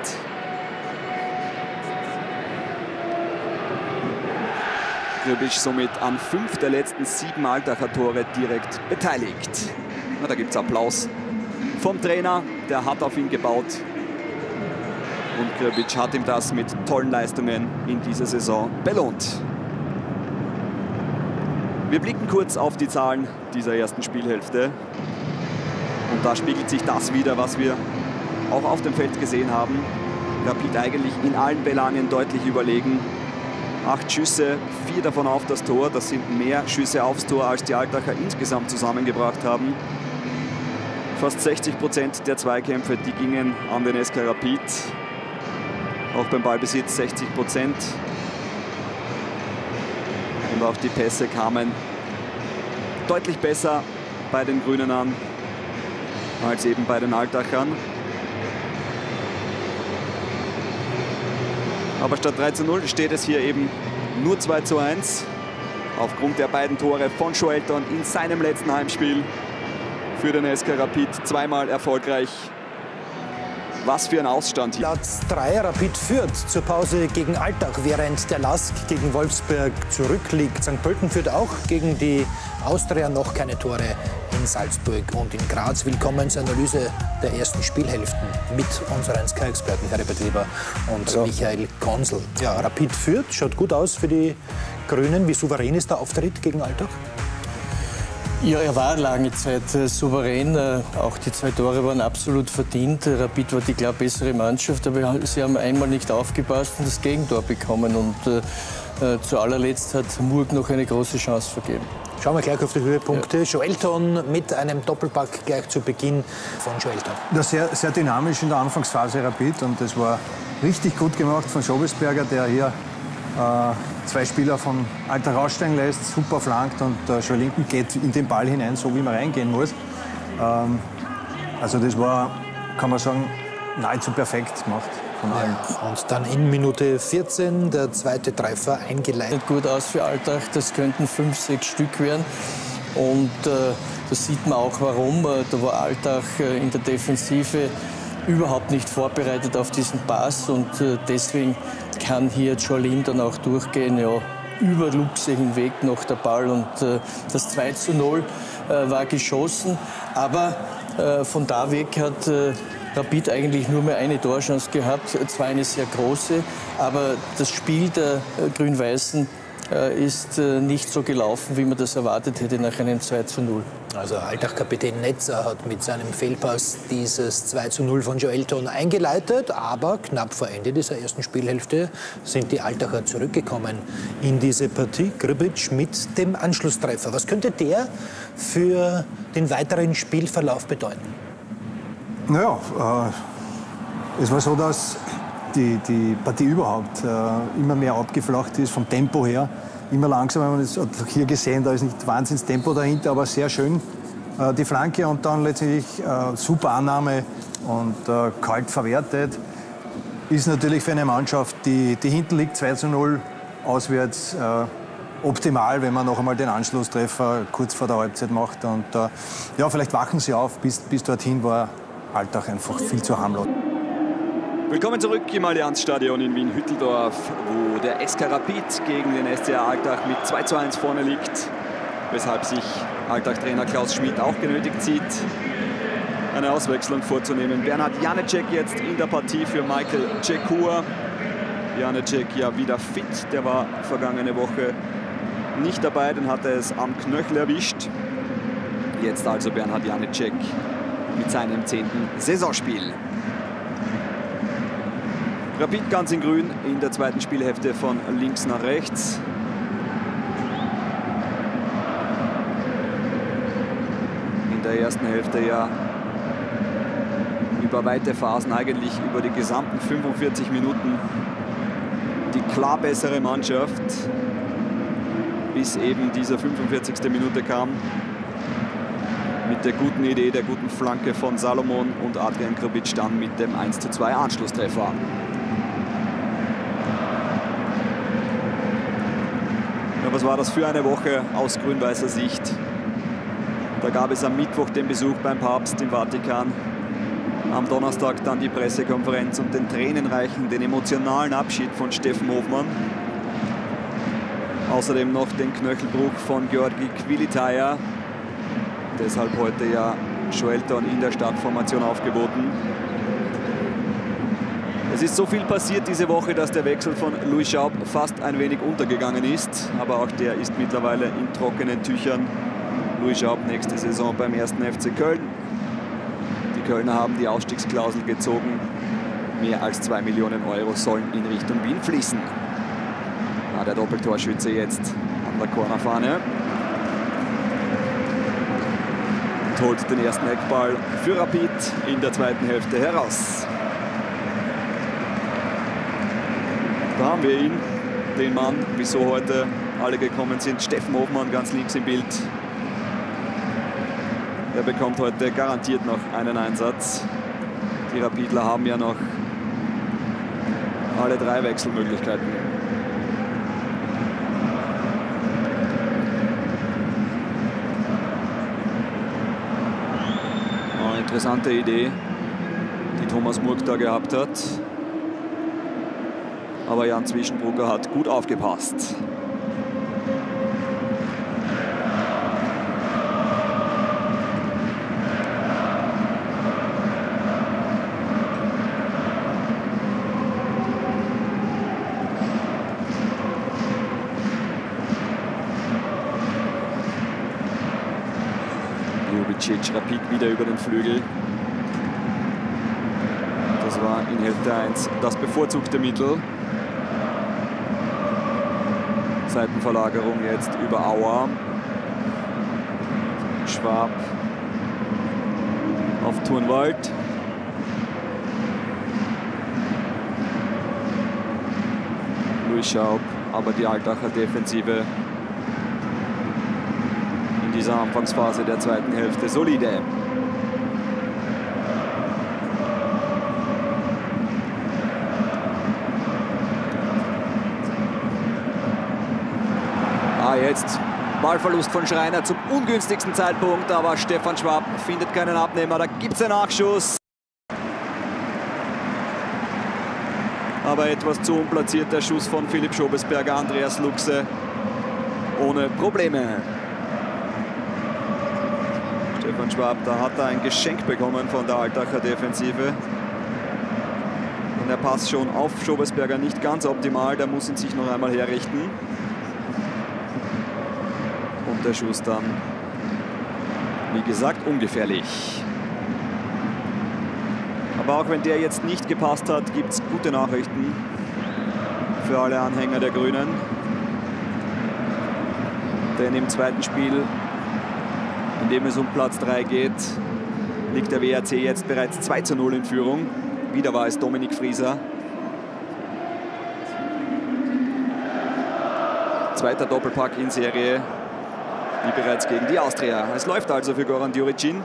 Grbić somit an fünf der letzten sieben Altacher Tore direkt beteiligt. Na, da gibt es Applaus vom Trainer, der hat auf ihn gebaut. Und Grbić hat ihm das mit tollen Leistungen in dieser Saison belohnt. Wir blicken kurz auf die Zahlen dieser ersten Spielhälfte. Und da spiegelt sich das wieder, was wir auch auf dem Feld gesehen haben. Rapid eigentlich in allen Belangen deutlich überlegen. Acht Schüsse, vier davon auf das Tor. Das sind mehr Schüsse aufs Tor, als die Altacher insgesamt zusammengebracht haben. Fast sechzig Prozent der Zweikämpfe, die gingen an den S K Rapid. Auch beim Ballbesitz sechzig Prozent. Und auch die Pässe kamen deutlich besser bei den Grünen an, als eben bei den Altachern. Aber statt drei zu null steht es hier eben nur zwei zu eins. Aufgrund der beiden Tore von Joelton in seinem letzten Heimspiel für den S K Rapid zweimal erfolgreich. Was für ein Ausstand hier. Platz drei, Rapid führt zur Pause gegen Altach, während der Lask gegen Wolfsberg zurückliegt. Sankt Pölten führt auch gegen die Austria, noch keine Tore in Salzburg und in Graz. Willkommen zur Analyse der ersten Spielhälften mit unseren Sky-Experten Herbert Weber und ja. Michael Konsel. Ja, Rapid führt, schaut gut aus für die Grünen. Wie souverän ist der Auftritt gegen Altach? Ja, er war lange Zeit äh, souverän. Äh, auch die zwei Tore waren absolut verdient. Rapid war die klar bessere Mannschaft, aber sie haben einmal nicht aufgepasst und das Gegentor bekommen. Und äh, äh, zu allerletzt hat Murg noch eine große Chance vergeben. Schauen wir gleich auf die Höhepunkte. Ja. Joelton mit einem Doppelpack gleich zu Beginn von Joelton. Das sehr, sehr dynamisch in der Anfangsphase Rapid und das war richtig gut gemacht von Schobesberger, der hier äh, zwei Spieler von Altach raussteigen lässt, super flankt und äh, Joelinton geht in den Ball hinein, so wie man reingehen muss. Ähm, also das war, kann man sagen, nahezu perfekt gemacht. Ja, und dann in Minute vierzehn der zweite Treffer eingeleitet. Sieht gut aus für Altach, das könnten fünf, sechs Stück werden. Und äh, das sieht man auch warum. Da war Altach äh, in der Defensive überhaupt nicht vorbereitet auf diesen Pass. Und äh, deswegen kann hier Joelinton dann auch durchgehen. Ja, über Luchse hinweg noch der Ball. Und äh, das zwei zu null äh, war geschossen. Aber äh, von da weg hat äh, Rapid eigentlich nur mehr eine Torchance gehabt, zwar eine sehr große, aber das Spiel der Grün-Weißen ist nicht so gelaufen, wie man das erwartet hätte nach einem zwei zu null. Also Altach-Kapitän Netzer hat mit seinem Fehlpass dieses zwei zu null von Joelton eingeleitet, aber knapp vor Ende dieser ersten Spielhälfte sind die Altacher zurückgekommen in diese Partie. Grbić mit dem Anschlusstreffer. Was könnte der für den weiteren Spielverlauf bedeuten? Naja, äh, es war so, dass die, die Partie überhaupt äh, immer mehr abgeflacht ist, vom Tempo her. Immer langsamer. Man hat hier gesehen, da ist nicht Wahnsinnstempo dahinter, aber sehr schön äh, die Flanke und dann letztendlich äh, super Annahme und äh, kalt verwertet. Ist natürlich für eine Mannschaft, die, die hinten liegt, zwei zu null, auswärts äh, optimal, wenn man noch einmal den Anschlusstreffer kurz vor der Halbzeit macht. Und äh, ja, vielleicht wachen sie auf. Bis, bis dorthin war Altach einfach viel zu harmlos. Willkommen zurück im Allianzstadion in Wien-Hütteldorf, wo der S K Rapid gegen den S C A Altach mit zwei zu eins vorne liegt, weshalb sich Altach-Trainer Klaus Schmidt auch genötigt sieht, eine Auswechslung vorzunehmen. Bernhard Janecek jetzt in der Partie für Michael Cekur. Janecek ja wieder fit, der war vergangene Woche nicht dabei, den hat er es am Knöchel erwischt. Jetzt also Bernhard Janecek mit seinem zehnten Saisonspiel. Rapid ganz in grün in der zweiten Spielhälfte von links nach rechts. In der ersten Hälfte ja über weite Phasen, eigentlich über die gesamten fünfundvierzig Minuten, die klar bessere Mannschaft, bis eben diese fünfundvierzigste Minute kam. Mit der guten Idee, der guten Flanke von Salomon und Adrian Krbic dann mit dem eins zu zwei Anschlusstreffer. Ja, was war das für eine Woche aus grün-weißer Sicht? Da gab es am Mittwoch den Besuch beim Papst im Vatikan. Am Donnerstag dann die Pressekonferenz und den tränenreichen, den emotionalen Abschied von Steffen Hofmann. Außerdem noch den Knöchelbruch von Georgi Quilitaja. Deshalb heute ja Joelton in der Startformation aufgeboten. Es ist so viel passiert diese Woche, dass der Wechsel von Louis Schaub fast ein wenig untergegangen ist. Aber auch der ist mittlerweile in trockenen Tüchern. Louis Schaub nächste Saison beim ersten F C Köln. Die Kölner haben die Ausstiegsklausel gezogen. Mehr als zwei Millionen Euro sollen in Richtung Wien fließen. Ah, der Doppeltorschütze jetzt an der Cornerfahne. Und holt den ersten Eckball für Rapid in der zweiten Hälfte heraus. Da haben wir ihn, den Mann, wieso heute alle gekommen sind. Steffen Hofmann ganz links im Bild. Er bekommt heute garantiert noch einen Einsatz. Die Rapidler haben ja noch alle drei Wechselmöglichkeiten. Eine interessante Idee, die Thomas Murk da gehabt hat. Aber Jan Zwischenbrugger hat gut aufgepasst. Rapid wieder über den Flügel. Das war in Hälfte eins das bevorzugte Mittel. Seitenverlagerung jetzt über Auer. Schwab auf Turnwald. Louis Schaub, aber die Altacher Defensive in dieser Anfangsphase der zweiten Hälfte solide. Ah, jetzt Ballverlust von Schreiner zum ungünstigsten Zeitpunkt, aber Stefan Schwab findet keinen Abnehmer. Da gibt es einen Nachschuss. Aber etwas zu unplatziert der Schuss von Philipp Schobesberger, Andreas Luchse ohne Probleme. Stefan Schwab, da hat er ein Geschenk bekommen von der Altacher Defensive. Und der Pass schon auf Schobesberger nicht ganz optimal, der muss ihn sich noch einmal herrichten. Und der Schuss dann, wie gesagt, ungefährlich. Aber auch wenn der jetzt nicht gepasst hat, gibt es gute Nachrichten für alle Anhänger der Grünen. Denn im zweiten Spiel, in dem es um Platz drei geht, liegt der W R C jetzt bereits zwei zu null in Führung. Wieder war es Dominik Frieser, zweiter Doppelpack in Serie, wie bereits gegen die Austria. Es läuft also für Goran Djuricin.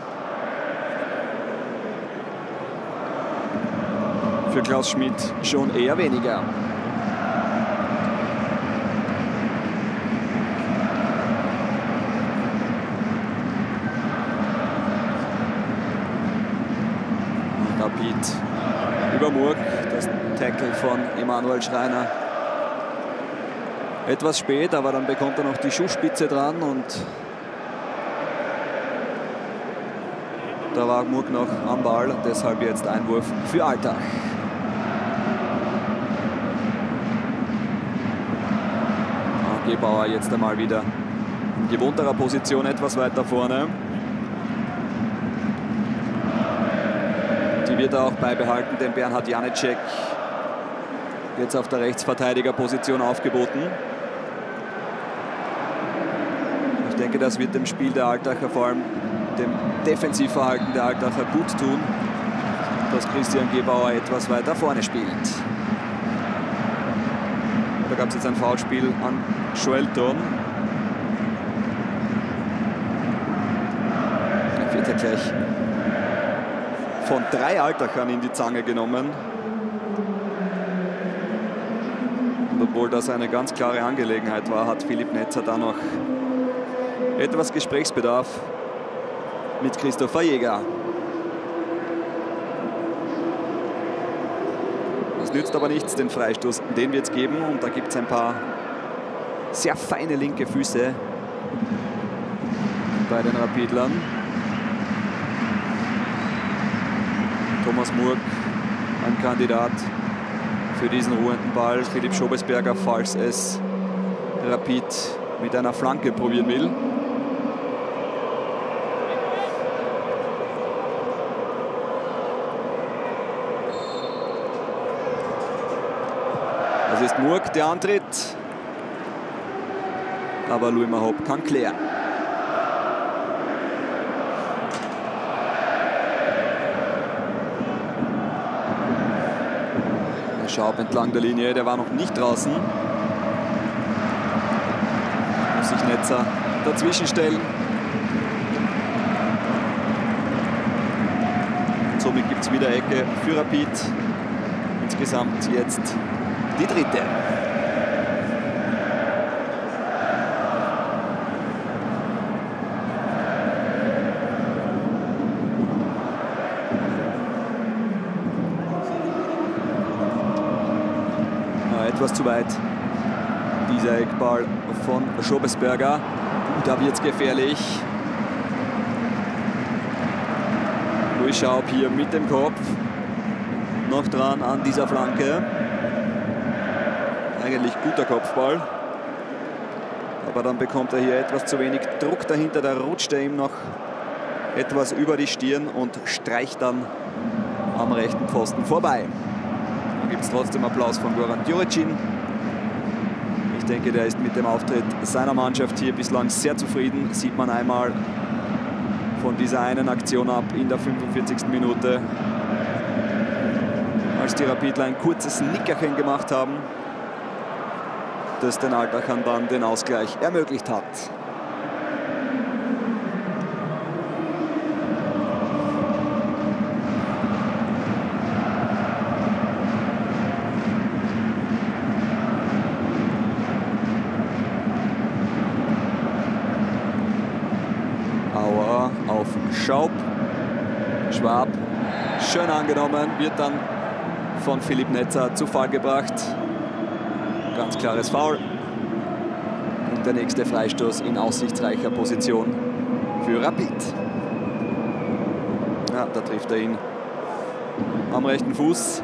Für Klaus Schmidt schon eher weniger. Rapid über Murg, das Tackle von Emanuel Schreiner. Etwas spät, aber dann bekommt er noch die Schuhspitze dran und da war Murg noch am Ball und deshalb jetzt Einwurf für Altach. Gebauer jetzt einmal wieder in gewohnterer Position etwas weiter vorne. Die wird er auch beibehalten, denn Bernhard Janicek jetzt auf der Rechtsverteidigerposition aufgeboten. Ich denke, das wird dem Spiel der Altacher, vor allem dem Defensivverhalten der Altacher gut tun, dass Christian Gebauer etwas weiter vorne spielt. Da gab es jetzt ein Foulspiel an Joelton. Er wird ja gleich von drei Altachern in die Zange genommen. Und obwohl das eine ganz klare Angelegenheit war, hat Philipp Netzer da noch etwas Gesprächsbedarf mit Christopher Jäger. Das nützt aber nichts, den Freistoß, den wird es geben. Und da gibt es ein paar sehr feine linke Füße bei den Rapidlern. Thomas Murg, ein Kandidat für diesen ruhenden Ball. Philipp Schobesberger, falls es Rapid mit einer Flanke probieren will. Das ist Murg, der antritt. Aber Louis Mahop kann klären. Der Schaub entlang der Linie, der war noch nicht draußen. Muss sich Netzer dazwischen stellen. Und somit gibt es wieder Ecke für Rapid. Insgesamt jetzt die dritte. Etwas zu weit. Dieser Eckball von Schobesberger. Da wird es gefährlich. Louis Schaub hier mit dem Kopf. Noch dran an dieser Flanke. Eigentlich guter Kopfball. Aber dann bekommt er hier etwas zu wenig Druck dahinter. Da rutscht er ihm noch etwas über die Stirn und streicht dann am rechten Pfosten vorbei. Gibt es trotzdem Applaus von Goran Djuricin. Ich denke, der ist mit dem Auftritt seiner Mannschaft hier bislang sehr zufrieden. Sieht man einmal von dieser einen Aktion ab in der fünfundvierzigsten Minute. Als die Rapidler ein kurzes Nickerchen gemacht haben, das den Altachern dann den Ausgleich ermöglicht hat. Auf Schaub. Schwab schön angenommen, wird dann von Philipp Netzer zu Fall gebracht. Ganz klares Foul. Und der nächste Freistoß in aussichtsreicher Position für Rapid. Ja, da trifft er ihn am rechten Fuß.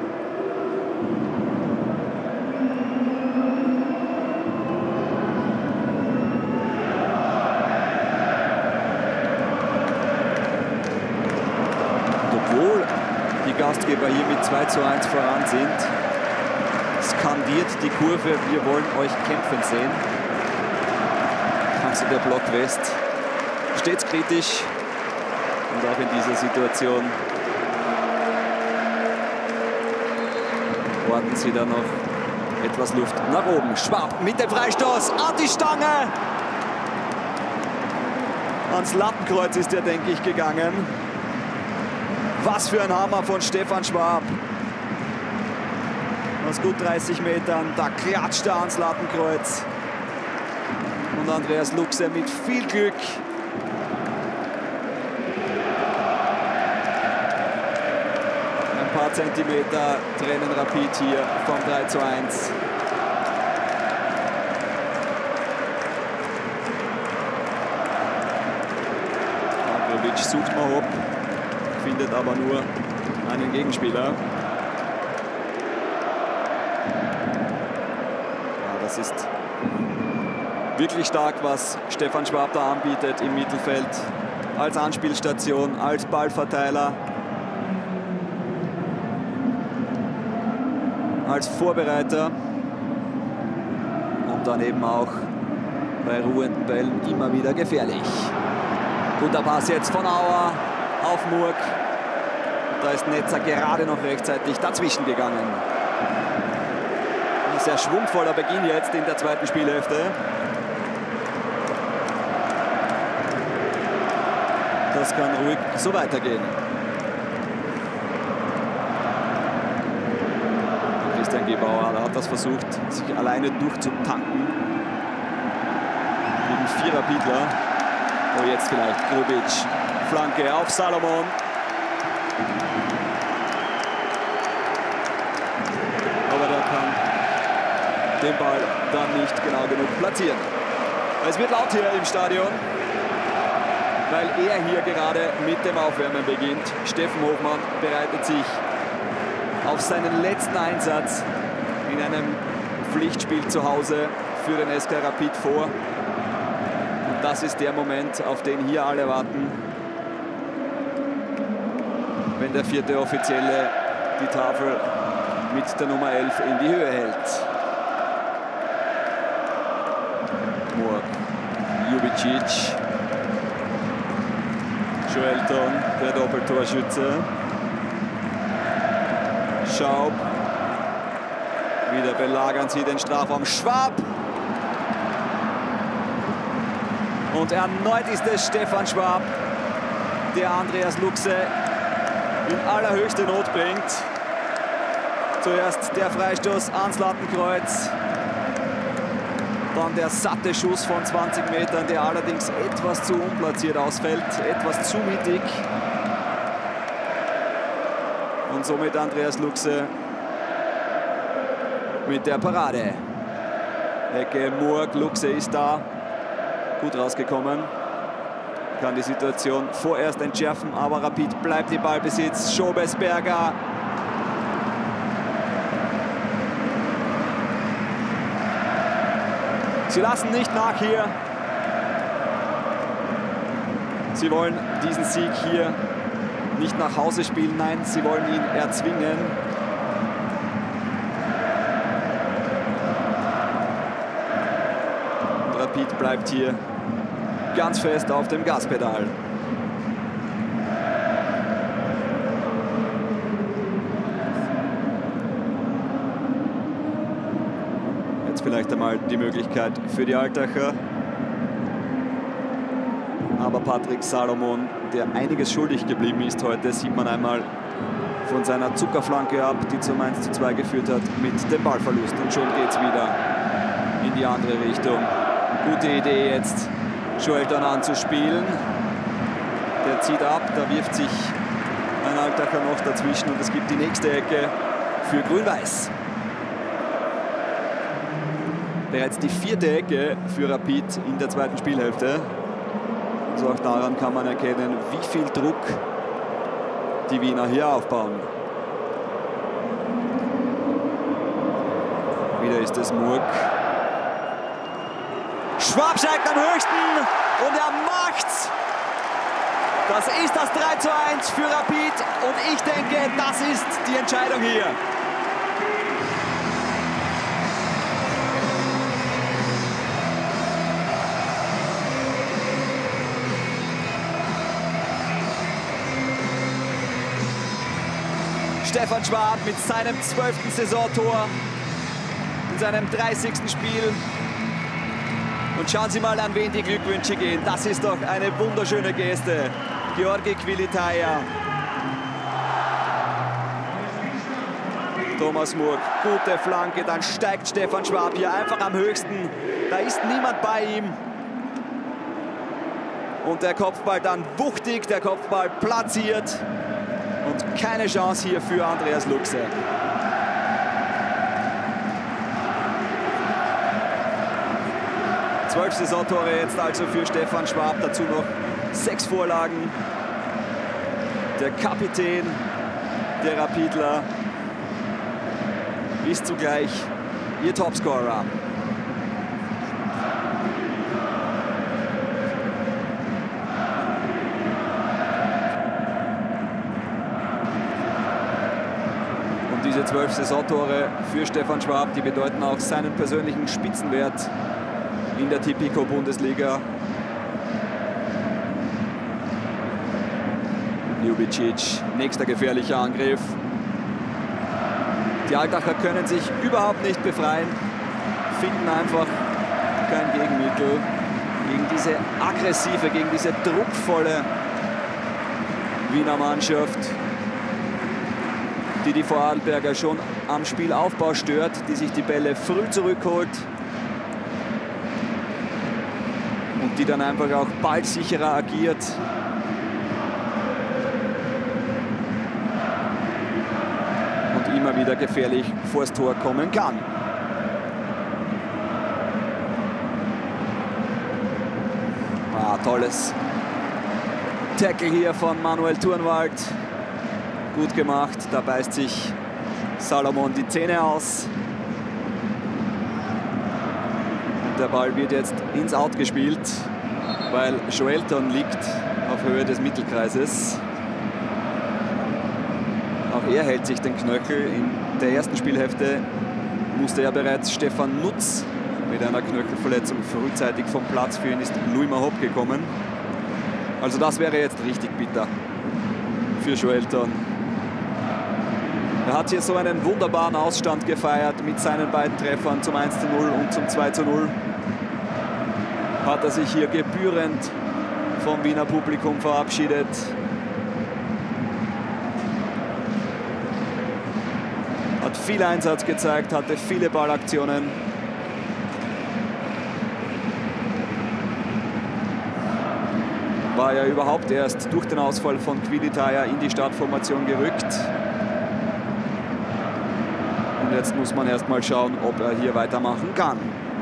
Gastgeber hier mit zwei zu eins voran sind, skandiert die Kurve: Wir wollen euch kämpfen sehen. Also der Block West stets kritisch und auch in dieser Situation warten sie dann noch etwas Luft nach oben. Schwab mit dem Freistoß an die Stange. Ans Lattenkreuz ist er, denke ich, gegangen. Was für ein Hammer von Stefan Schwab. Aus gut dreißig Metern, da klatscht er ans Lattenkreuz. Und Andreas Luchse mit viel Glück ein paar Zentimeter trennen Rapid hier vom drei zu eins. Androvic sucht mal ab, findet aber nur einen Gegenspieler. Ja, das ist wirklich stark, was Stefan Schwab da anbietet im Mittelfeld. Als Anspielstation, als Ballverteiler, als Vorbereiter und dann eben auch bei ruhenden Bällen immer wieder gefährlich. Guter Pass jetzt von Auer auf Murg. Da ist Netzer gerade noch rechtzeitig dazwischen gegangen. Ein sehr schwungvoller Beginn jetzt in der zweiten Spielhälfte. Das kann ruhig so weitergehen. Christian Gebauer hat das versucht, sich alleine durchzutanken. Gegen vier Rapidler. Oh, jetzt vielleicht Grubic. Flanke auf Salomon. Aber der kann den Ball dann nicht genau genug platzieren. Es wird laut hier im Stadion, weil er hier gerade mit dem Aufwärmen beginnt. Steffen Hofmann bereitet sich auf seinen letzten Einsatz in einem Pflichtspiel zu Hause für den S K Rapid vor. Und das ist der Moment, auf den hier alle warten, wenn der vierte Offizielle die Tafel mit der Nummer elf in die Höhe hält. Murg, Jubicic, Joelton, der Doppeltorschütze. Schaub. Wieder belagern sie den Strafraum. Schwab. Und erneut ist es Stefan Schwab, der Andreas Luchse in allerhöchste Not bringt. Zuerst der Freistoß ans Lattenkreuz. Dann der satte Schuss von zwanzig Metern, der allerdings etwas zu unplatziert ausfällt, etwas zu mittig. Und somit Andreas Luchse mit der Parade. Ecke Murg, Luchse ist da. Gut rausgekommen. Kann die Situation vorerst entschärfen, aber Rapid bleibt im Ballbesitz. Schobesberger. Sie lassen nicht nach hier. Sie wollen diesen Sieg hier nicht nach Hause spielen, nein, sie wollen ihn erzwingen. Und Rapid bleibt hier ganz fest auf dem Gaspedal. Jetzt vielleicht einmal die Möglichkeit für die Altacher. Aber Patrick Salomon, der einiges schuldig geblieben ist heute, sieht man einmal von seiner Zuckerflanke ab, die zum eins zu zwei geführt hat, mit dem Ballverlust. Und schon geht es wieder in die andere Richtung. Gute Idee jetzt, Joelton anzuspielen. Der zieht ab, da wirft sich ein Altacher noch dazwischen und es gibt die nächste Ecke für Grün-Weiß. Bereits die vierte Ecke für Rapid in der zweiten Spielhälfte. Also auch daran kann man erkennen, wie viel Druck die Wiener hier aufbauen. Wieder ist es Murg. Schwab steigt am höchsten und er macht's. Das ist das drei zu eins für Rapid und ich denke, das ist die Entscheidung hier. Stefan Schwab mit seinem zwölften Saisontor in seinem dreißigsten Spiel. Und schauen Sie mal, an wen die Glückwünsche gehen. Das ist doch eine wunderschöne Geste. Georgi Kvilitaja. Thomas Murg, gute Flanke, dann steigt Stefan Schwab hier einfach am höchsten. Da ist niemand bei ihm. Und der Kopfball dann wuchtig, der Kopfball platziert. Und keine Chance hier für Andreas Luchse. Zwölf Saisontore jetzt also für Stefan Schwab, dazu noch sechs Vorlagen. Der Kapitän der Rapidler ist zugleich ihr Topscorer. Und diese zwölf Saisontore für Stefan Schwab, die bedeuten auch seinen persönlichen Spitzenwert in der Tipico-Bundesliga. Ljubicic, nächster gefährlicher Angriff. Die Altacher können sich überhaupt nicht befreien, finden einfach kein Gegenmittel gegen diese aggressive, gegen diese druckvolle Wiener Mannschaft, die die Vorarlberger schon am Spielaufbau stört, die sich die Bälle früh zurückholt und die dann einfach auch ballsicherer agiert. Und immer wieder gefährlich vors Tor kommen kann. Ah, tolles Tackle hier von Manuel Turnwald. Gut gemacht, da beißt sich Salomon die Zähne aus. Und der Ball wird jetzt ins Out gespielt, weil Joelton liegt auf Höhe des Mittelkreises. Auch er hält sich den Knöchel. In der ersten Spielhälfte musste ja bereits Stefan Nutz mit einer Knöchelverletzung frühzeitig vom Platz. Für ihn ist Louis Mahop gekommen. Also das wäre jetzt richtig bitter für Joelton. Er hat hier so einen wunderbaren Ausstand gefeiert mit seinen beiden Treffern zum eins zu null und zum zwei zu null. Hat er sich hier gebührend vom Wiener Publikum verabschiedet. Hat viel Einsatz gezeigt, hatte viele Ballaktionen. War ja überhaupt erst durch den Ausfall von Kvilitaja in die Startformation gerückt. Und jetzt muss man erst mal schauen, ob er hier weitermachen kann.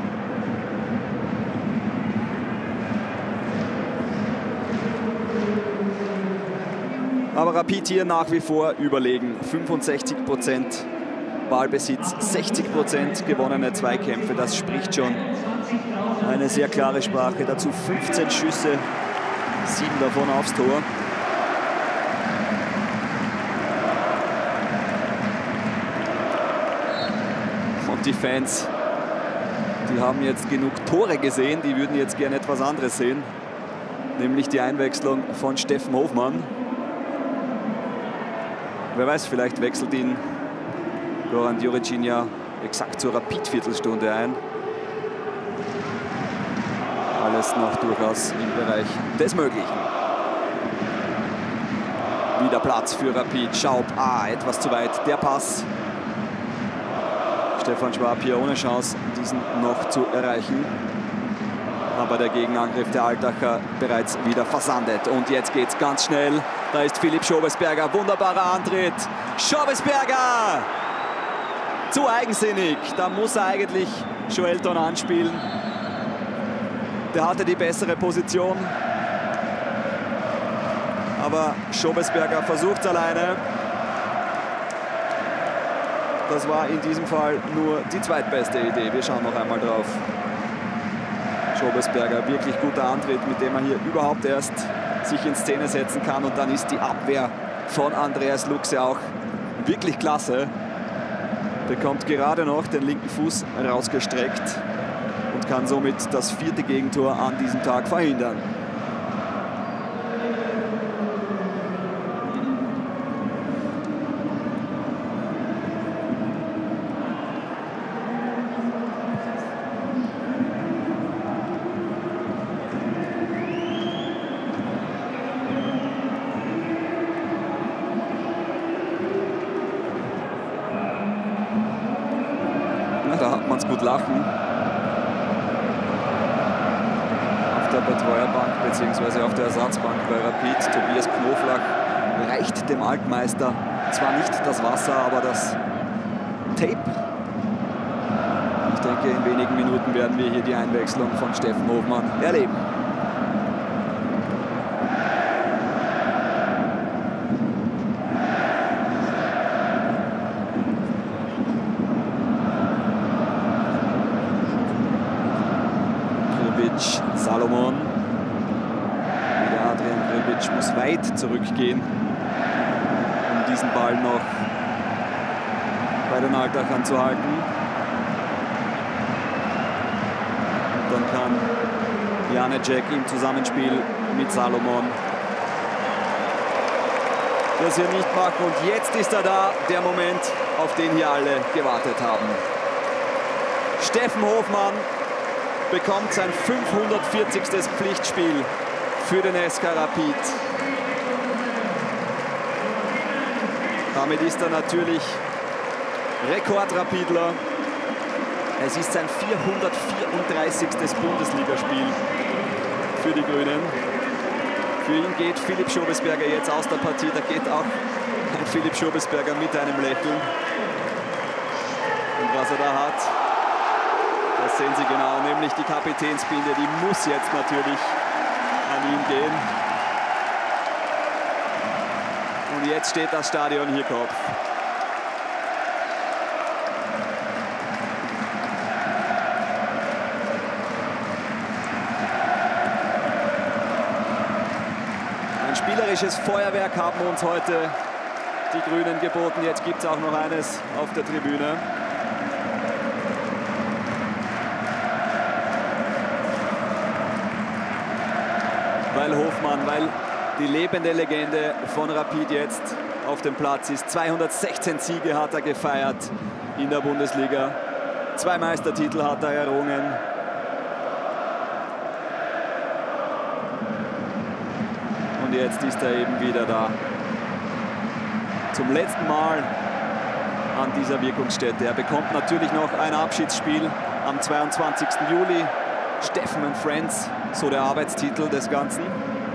Aber Rapid hier nach wie vor überlegen. fünfundsechzig Prozent Ballbesitz, sechzig Prozent gewonnene Zweikämpfe. Das spricht schon eine sehr klare Sprache. Dazu fünfzehn Schüsse, sieben davon aufs Tor. Und die Fans, die haben jetzt genug Tore gesehen. Die würden jetzt gerne etwas anderes sehen. Nämlich die Einwechslung von Steffen Hofmann. Wer weiß, vielleicht wechselt ihn Goran Djuricin ja exakt zur Rapid-Viertelstunde ein. Alles noch durchaus im Bereich des Möglichen. Wieder Platz für Rapid. Schaub, ah, etwas zu weit. Der Pass. Stefan Schwab hier ohne Chance, diesen noch zu erreichen. Aber der Gegenangriff der Altacher bereits wieder versandet. Und jetzt geht's ganz schnell. Da ist Philipp Schobesberger. Wunderbarer Antritt. Schobesberger! Zu eigensinnig. Da muss er eigentlich Joelton anspielen. Der hatte die bessere Position. Aber Schobesberger versucht es alleine. Das war in diesem Fall nur die zweitbeste Idee. Wir schauen noch einmal drauf. Schobesberger, wirklich guter Antritt, mit dem er hier überhaupt erst sich in Szene setzen kann. Und dann ist die Abwehr von Andreas Luchse auch wirklich klasse. Bekommt gerade noch den linken Fuß rausgestreckt und kann somit das vierte Gegentor an diesem Tag verhindern. lachen. Auf der Betreuerbank bzw. auf der Ersatzbank bei Rapid. Tobias Knoflach reicht dem Altmeister zwar nicht das Wasser, aber das Tape. Ich denke, in wenigen Minuten werden wir hier die Einwechslung von Steffen Hofmann erleben. Salomon. Wieder Adrian Grbić muss weit zurückgehen, um diesen Ball noch bei den Altachern zu halten. Dann kann Janecek im Zusammenspiel mit Salomon das hier nicht machen. Und jetzt ist er da, der Moment, auf den hier alle gewartet haben. Steffen Hofmann bekommt sein fünfhundertvierzigstes Pflichtspiel für den S K Rapid. Damit ist er natürlich Rekordrapidler. Es ist sein vierhundertvierunddreißigstes Bundesligaspiel für die Grünen. Für ihn geht Philipp Schobesberger jetzt aus der Partie. Da geht auch ein Philipp Schobesberger mit einem Lächeln. Und was er da hat, das sehen Sie genau, nämlich die Kapitänsbinde, die muss jetzt natürlich an ihn gehen. Und jetzt steht das Stadion hier Kopf. Ein spielerisches Feuerwerk haben uns heute die Grünen geboten. Jetzt gibt es auch noch eines auf der Tribüne. Weil Hofmann, weil die lebende Legende von Rapid jetzt auf dem Platz ist. zweihundertsechzehn Siege hat er gefeiert in der Bundesliga. Zwei Meistertitel hat er errungen. Und jetzt ist er eben wieder da. Zum letzten Mal an dieser Wirkungsstätte. Er bekommt natürlich noch ein Abschiedsspiel am zweiundzwanzigsten Juli. Steffen and Friends, so der Arbeitstitel des Ganzen.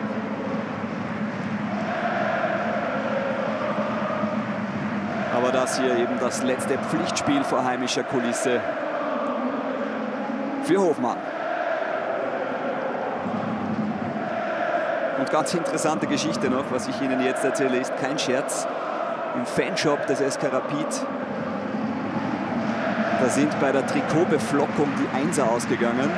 Aber das hier eben das letzte Pflichtspiel vor heimischer Kulisse für Hofmann. Und ganz interessante Geschichte noch, was ich Ihnen jetzt erzähle, ist kein Scherz. Im Fanshop des S K Rapid, da sind bei der Trikotbeflockung die Einser ausgegangen.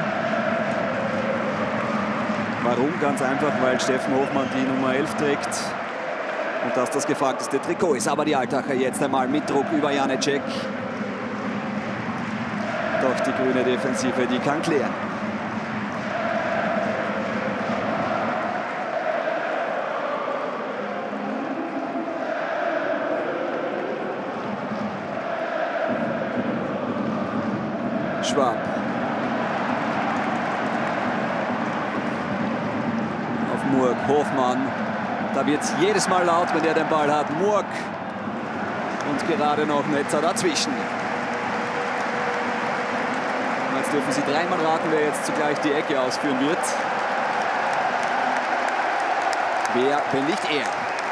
Warum? Ganz einfach, weil Steffen Hofmann die Nummer elf trägt und das das gefragteste Trikot ist. Aber die Altacher jetzt einmal mit Druck über Janecek. Doch die grüne Defensive, die kann klären. Schwab. Murg, Hofmann, da wird es jedes Mal laut, wenn er den Ball hat. Murg und gerade noch Netzer dazwischen. Und jetzt dürfen Sie dreimal raten, wer jetzt zugleich die Ecke ausführen wird. Wer, wenn nicht er?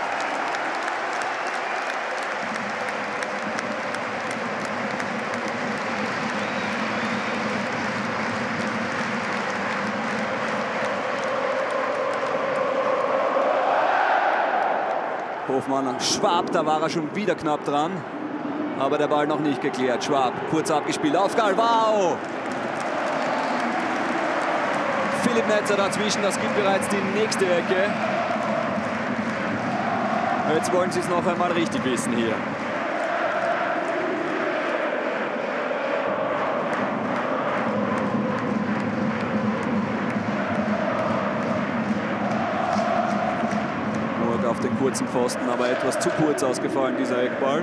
Hofmann, Schwab, da war er schon wieder knapp dran. Aber der Ball noch nicht geklärt. Schwab, kurz abgespielt auf Galvao. Philipp Netzer dazwischen, das gibt bereits die nächste Ecke. Jetzt wollen Sie es noch einmal richtig wissen hier. Auf den kurzen Pfosten, aber etwas zu kurz ausgefallen, dieser Eckball.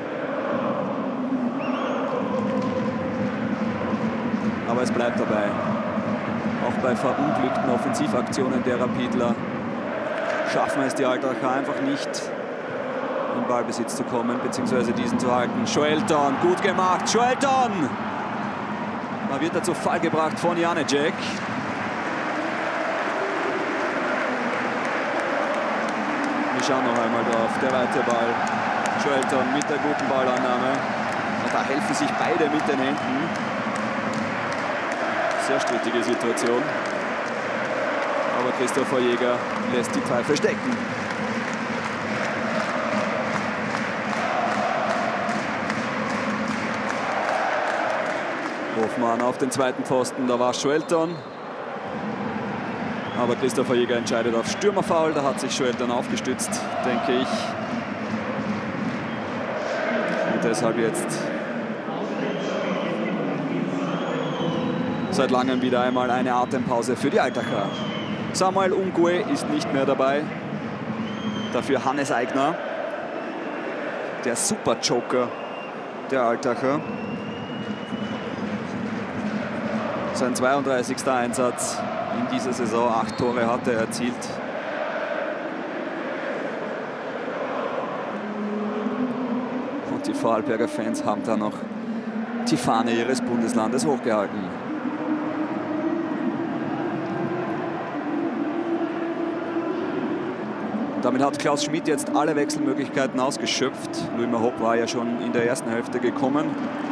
Aber es bleibt dabei. Auch bei verunglückten Offensivaktionen der Rapidler schaffen es die Altacher einfach nicht, in Ballbesitz zu kommen, beziehungsweise diesen zu halten. Joelton, gut gemacht, Joelton! Da wird er zu Fall gebracht von Janecek. Wir schauen noch einmal drauf. Der weite Ball. Joelton mit der guten Ballannahme. Und da helfen sich beide mit den Händen. Sehr strittige Situation. Aber Christopher Jäger lässt die Pfeife stecken. Hofmann auf den zweiten Pfosten, da war Joelton. Aber Christopher Jäger entscheidet auf Stürmerfoul. Da hat sich Joelton aufgestützt, denke ich. Und deshalb jetzt seit langem wieder einmal eine Atempause für die Altacher. Samuel Ungue ist nicht mehr dabei. Dafür Hannes Aigner, der Super-Joker der Altacher. Sein zweiunddreißigster Einsatz in dieser Saison, acht Tore hat er erzielt. Und die Vorarlberger Fans haben da noch die Fahne ihres Bundeslandes hochgehalten. Damit hat Klaus Schmidt jetzt alle Wechselmöglichkeiten ausgeschöpft. Luima Hopp war ja schon in der ersten Hälfte gekommen.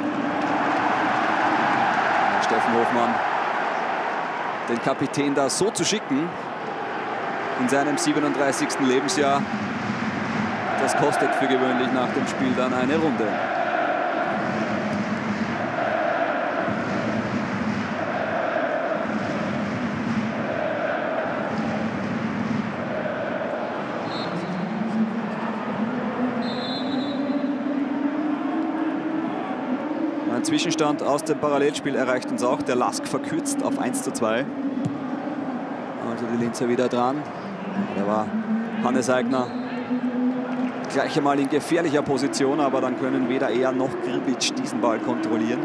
Steffen Hofmann, den Kapitän da so zu schicken in seinem siebenunddreißigsten Lebensjahr, das kostet für gewöhnlich nach dem Spiel dann eine Runde. Ein Zwischenstand aus dem Parallelspiel erreicht uns auch. Der Lask verkürzt auf eins zu zwei. Also die Linzer wieder dran. Da war Hannes Aigner gleich einmal in gefährlicher Position, aber dann können weder er noch Grbic diesen Ball kontrollieren.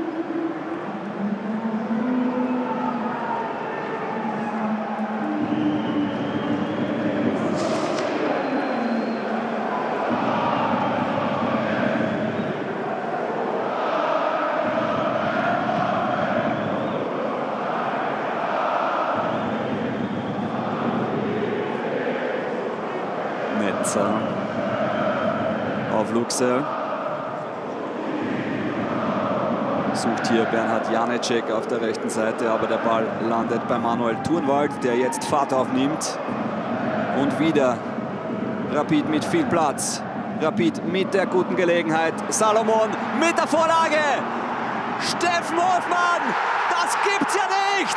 Auf Luxe. Sucht hier Bernhard Janecek auf der rechten Seite, aber der Ball landet bei Manuel Turnwald, der jetzt Fahrt aufnimmt. Und wieder Rapid mit viel Platz. Rapid mit der guten Gelegenheit. Salomon mit der Vorlage. Steffen Hofmann, das gibt's ja nicht!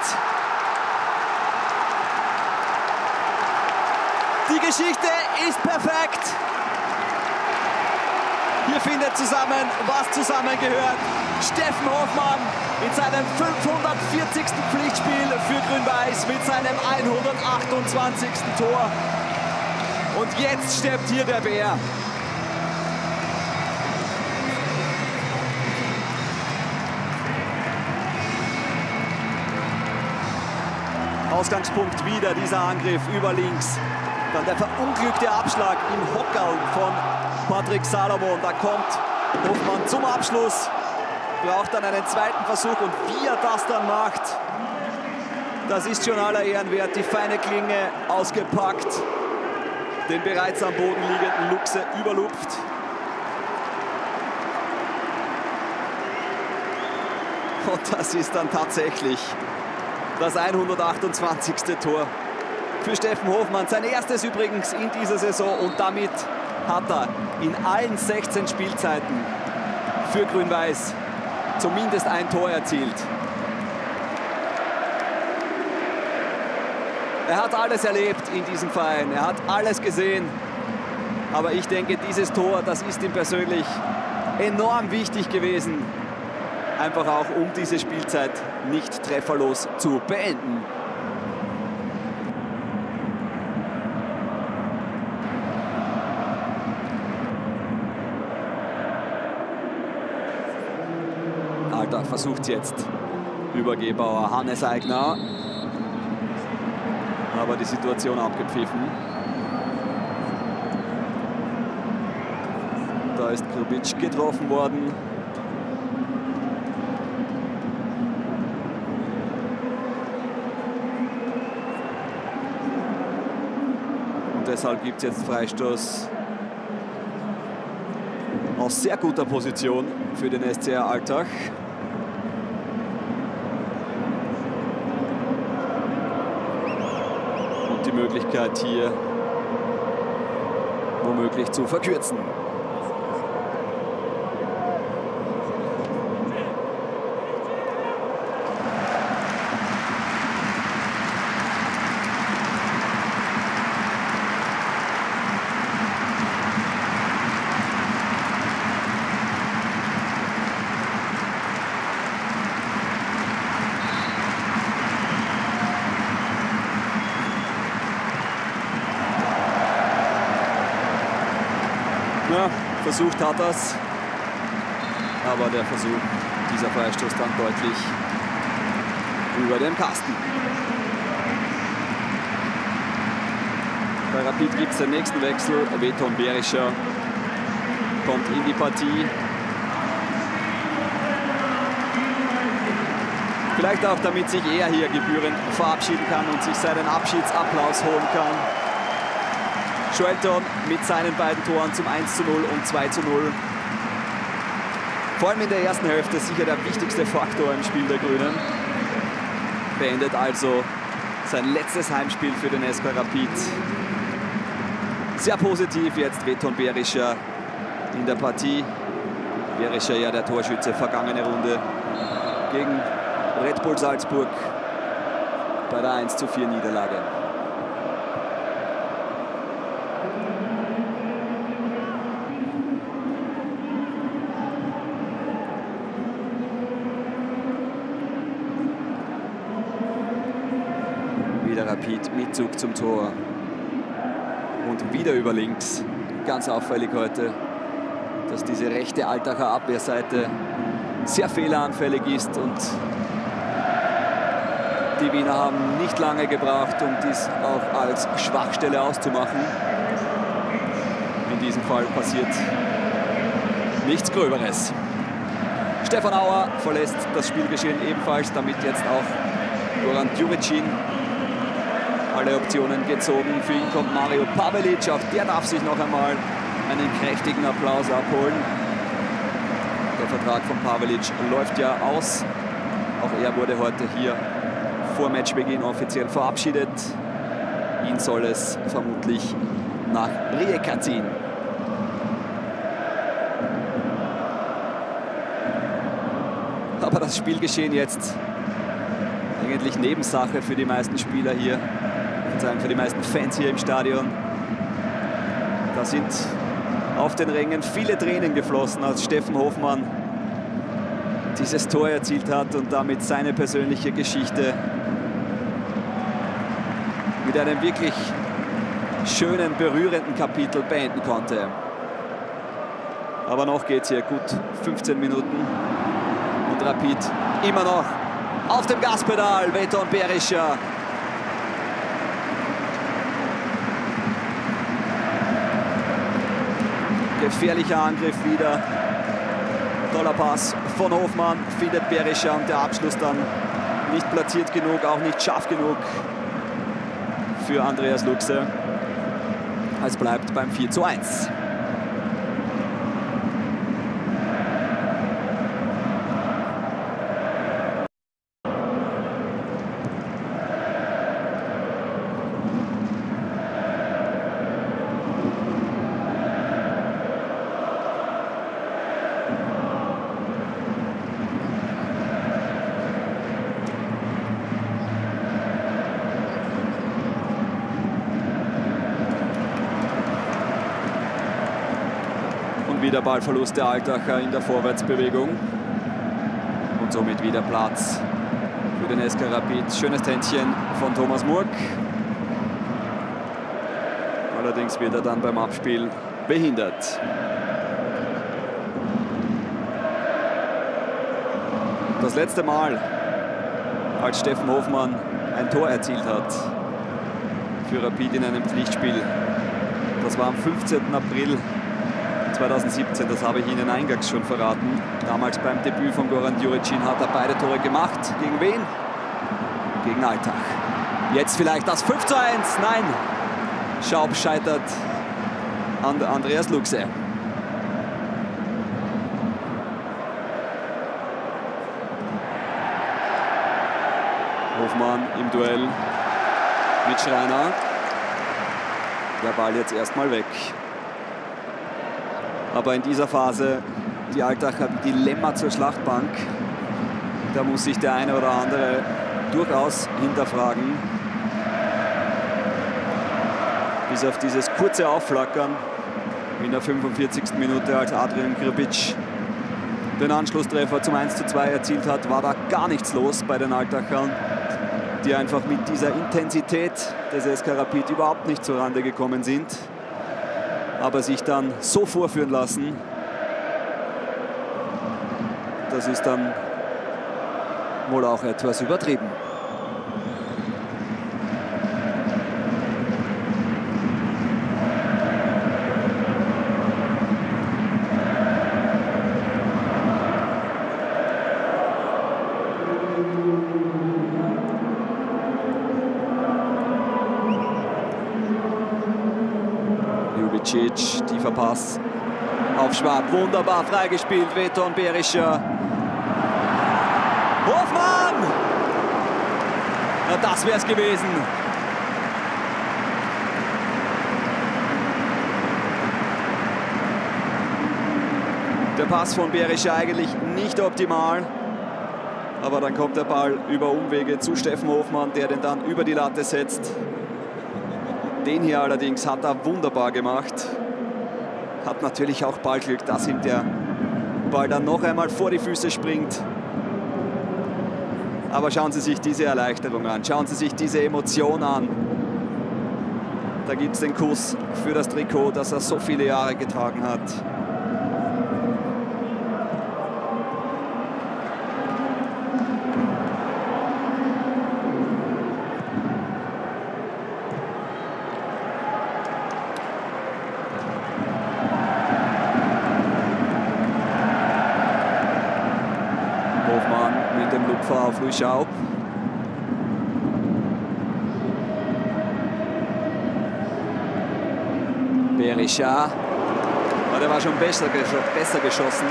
Die Geschichte ist perfekt. Hier findet zusammen, was zusammengehört. Steffen Hofmann mit seinem fünfhundertvierzigsten Pflichtspiel für Grün-Weiß, mit seinem hundertachtundzwanzigsten Tor. Und jetzt stirbt hier der Bär. Ausgangspunkt wieder dieser Angriff über links. Dann der verunglückte Abschlag im Hockerl von Patrick Salomon. Da kommt Hofmann zum Abschluss, braucht dann einen zweiten Versuch und wie er das dann macht, das ist schon aller Ehren wert. Die feine Klinge ausgepackt, den bereits am Boden liegenden Luchse überlupft. Und das ist dann tatsächlich das hundertachtundzwanzigste Tor für Steffen Hofmann. Sein erstes übrigens in dieser Saison und damit hat er in allen sechzehn Spielzeiten für Grün-Weiß zumindest ein Tor erzielt. Er hat alles erlebt in diesem Verein, er hat alles gesehen. Aber ich denke, dieses Tor, das ist ihm persönlich enorm wichtig gewesen. Einfach auch, um diese Spielzeit nicht trefferlos zu beenden. Alter versucht jetzt über Gebauer, Hannes Aigner. Aber die Situation abgepfiffen. Da ist Grbic getroffen worden. deshalb gibt es jetzt Freistoß aus sehr guter Position für den S C R Altach. Und die Möglichkeit hier womöglich zu verkürzen. Ja, versucht hat er es, aber der Versuch, dieser Freistoß dann deutlich über dem Kasten. Bei Rapid gibt es den nächsten Wechsel. Veton Berischer kommt in die Partie. Vielleicht auch, damit sich er hier gebührend verabschieden kann und sich seinen Abschiedsapplaus holen kann. Joelton mit seinen beiden Toren zum eins zu null und zwei zu null. Vor allem in der ersten Hälfte sicher der wichtigste Faktor im Spiel der Grünen. Beendet also sein letztes Heimspiel für den S K Rapid. Sehr positiv jetzt Veton Berischer in der Partie. Berischer ja der Torschütze vergangene Runde gegen Red Bull Salzburg bei der eins zu vier Niederlage. Wieder Rapid mit Zug zum Tor. Und wieder über links. Ganz auffällig heute, dass diese rechte Altacher Abwehrseite sehr fehleranfällig ist. Und die Wiener haben nicht lange gebraucht, um dies auch als Schwachstelle auszumachen. In diesem Fall passiert nichts Gröberes. Stefan Auer verlässt das Spielgeschehen ebenfalls, damit jetzt auch Goran Djuricin. Alle Optionen gezogen. Für ihn kommt Mario Pavelic. Auch der darf sich noch einmal einen kräftigen Applaus abholen. Der Vertrag von Pavelic läuft ja aus. Auch er wurde heute hier vor Matchbeginn offiziell verabschiedet. Ihn soll es vermutlich nach Rijeka ziehen. Aber das Spielgeschehen jetzt eigentlich Nebensache für die meisten Spieler hier. Sagen, für die meisten Fans hier im Stadion. Da sind auf den Rängen viele Tränen geflossen, als Steffen Hofmann dieses Tor erzielt hat und damit seine persönliche Geschichte mit einem wirklich schönen, berührenden Kapitel beenden konnte. Aber noch geht es hier gut fünfzehn Minuten und Rapid immer noch auf dem Gaspedal. Veton Berischer. Gefährlicher Angriff wieder. Toller Pass von Hofmann, findet Berischer und der Abschluss dann nicht platziert genug, auch nicht scharf genug für Andreas Luchse. Es bleibt beim vier zu eins. Wieder Ballverlust der Altacher in der Vorwärtsbewegung. Und somit wieder Platz für den S K Rapid. Schönes Tändchen von Thomas Murk. Allerdings wird er dann beim Abspiel behindert. Das letzte Mal, als Steffen Hofmann ein Tor erzielt hat für Rapid in einem Pflichtspiel, das war am fünfzehnten April zweitausendsiebzehn, das habe ich Ihnen eingangs schon verraten. Damals beim Debüt von Goran Djuricin hat er beide Tore gemacht. Gegen wen? Gegen Altach. Jetzt vielleicht das fünf zu eins. Nein, Schaub scheitert an Andreas Luxe. Hofmann im Duell mit Schreiner. Der Ball jetzt erstmal weg. Aber in dieser Phase die Altacher Dilemma zur Schlachtbank. Da muss sich der eine oder andere durchaus hinterfragen. Bis auf dieses kurze Aufflackern in der fünfundvierzigsten Minute, als Adrian Grbic den Anschlusstreffer zum eins zu zwei erzielt hat, war da gar nichts los bei den Altachern, die einfach mit dieser Intensität des S K Rapid überhaupt nicht zurande gekommen sind, aber sich dann so vorführen lassen. Das ist dann wohl auch etwas übertrieben. Tiefer Pass auf Schwab, wunderbar freigespielt, Veton Berischer. Hofmann! Na, das wäre es gewesen. Der Pass von Berischer eigentlich nicht optimal, aber dann kommt der Ball über Umwege zu Steffen Hofmann, der den dann über die Latte setzt. Den hier allerdings hat er wunderbar gemacht. Hat natürlich auch Ballglück, dass ihm der Ball dann noch einmal vor die Füße springt. Aber schauen Sie sich diese Erleichterung an, schauen Sie sich diese Emotion an. Da gibt es den Kuss für das Trikot, das er so viele Jahre getragen hat. Auf Louis Schaub. Berischer. Ja, der war schon besser, besser geschossen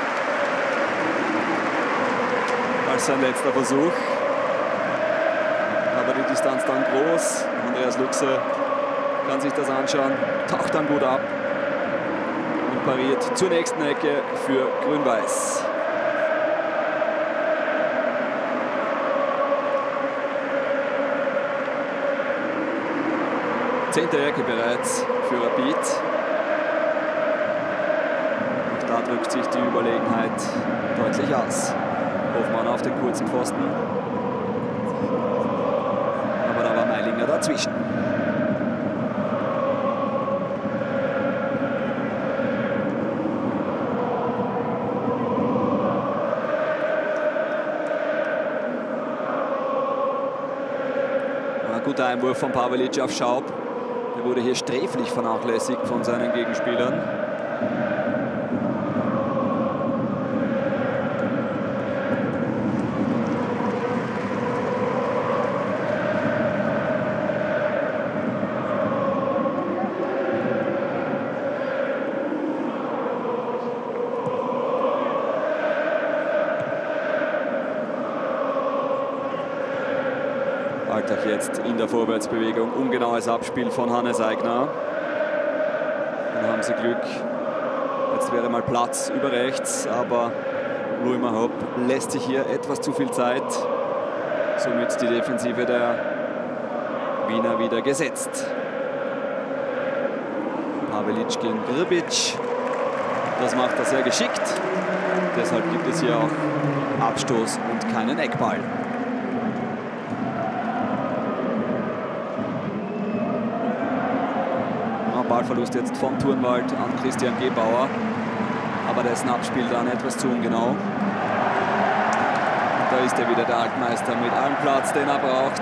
als sein letzter Versuch. Aber die Distanz dann groß. Andreas Luxe kann sich das anschauen, taucht dann gut ab und pariert zur nächsten Ecke für Grün-Weiß. Zehnte Ecke bereits für Rapid. Und da drückt sich die Überlegenheit deutlich aus. Hofmann auf den kurzen Pfosten. Aber da war Meilinger dazwischen. Ein guter Einwurf von Pavelic auf Schaub. Er wurde hier sträflich vernachlässigt von seinen Gegenspielern. Alltag jetzt in der Vorwärtsbewegung. Ungenaues Abspiel von Hannes Aigner. Dann haben sie Glück. Jetzt wäre mal Platz über rechts, aber Louis Mahop lässt sich hier etwas zu viel Zeit. Somit die Defensive der Wiener wieder gesetzt. Pavelic gegen Grbic. Das macht er sehr geschickt. Deshalb gibt es hier auch Abstoß und keinen Eckball. Ballverlust jetzt von Turnwald an Christian Gebauer, aber dessen Abspiel dann etwas zu ungenau. Und da ist er wieder, der Altmeister, mit allem Platz, den er braucht.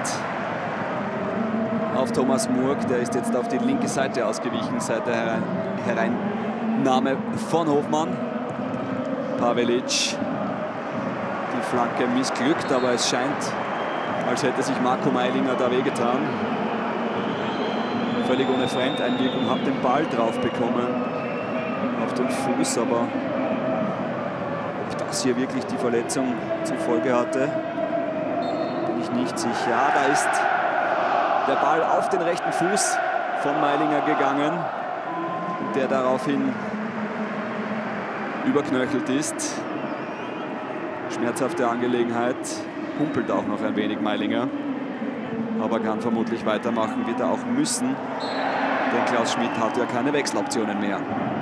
Auf Thomas Murg, der ist jetzt auf die linke Seite ausgewichen seit der Herein Hereinnahme von Hofmann. Pavelic, die Flanke missglückt, aber es scheint, als hätte sich Marco Meilinger da wehgetan. völlig ohne Fremdeinwirkung, hat den Ball drauf bekommen auf den Fuß, aber ob das hier wirklich die Verletzung zur Folge hatte, bin ich nicht sicher. Ja, da ist der Ball auf den rechten Fuß von Meilinger gegangen, der daraufhin überknöchelt ist. Schmerzhafte Angelegenheit, humpelt auch noch ein wenig Meilinger, aber kann vermutlich weitermachen, wird er auch müssen, denn Klaus Schmidt hat ja keine Wechseloptionen mehr.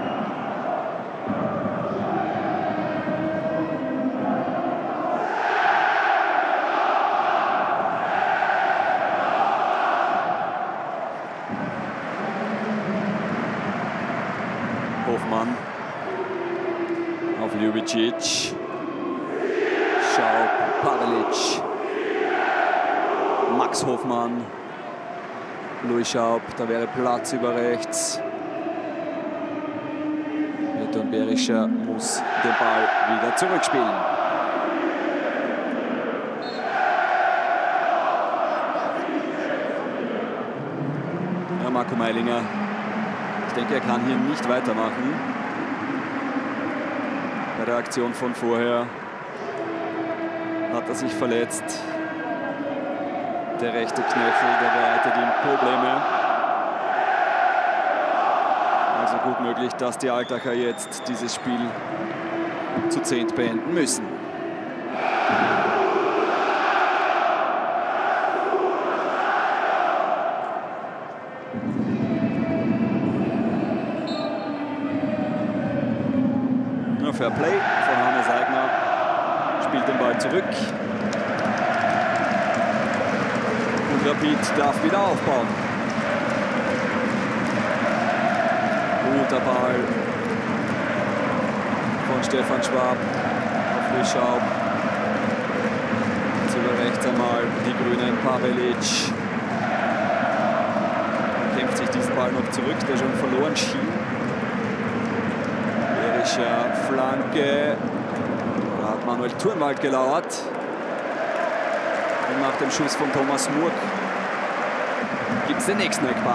Hofmann auf Ljubicic. Schaub, Pavelic, Max Hofmann, Louis Schaub, da wäre Platz über rechts. Anton Berischer muss den Ball wieder zurückspielen. Ja, Marco Meilinger, ich denke, er kann hier nicht weitermachen. Bei der Aktion von vorher hat er sich verletzt. Der rechte Knöchel, der bereitet ihm Probleme. Also gut möglich, dass die Altacher jetzt dieses Spiel zu zehnt beenden müssen. Ja, Fair Play von Hannes Eigner. Spielt den Ball zurück. Und Rapid darf wieder aufbauen. Guter Ball von Stefan Schwab auf Louis Schaub. Jetzt über rechts einmal die Grünen, Pavelic. Kämpft sich diesen Ball noch zurück, der schon verloren schien. Berischer Flanke. Da hat Manuel Turnwald gelauert. Und nach dem Schuss von Thomas Murk gibt es den nächsten Eckball.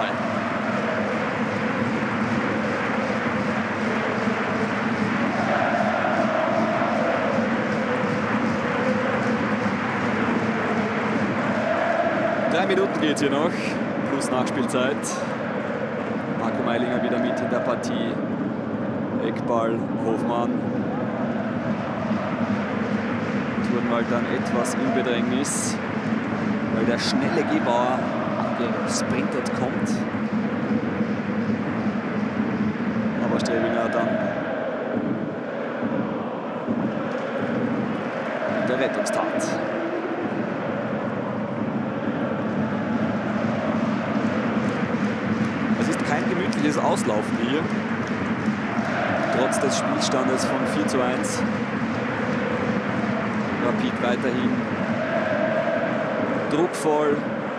Drei Minuten geht hier noch, plus Nachspielzeit. Marco Meilinger wieder mit in der Partie. Eckball, Hofmann. Turnwald dann etwas in Bedrängnis, weil der schnelle Gebauer gesprintet kommt. Aber Strebinger dann mit der Rettungstat. Es ist kein gemütliches Auslaufen hier, trotz des Spielstandes von vier zu eins. Rapid weiterhin druckvoll,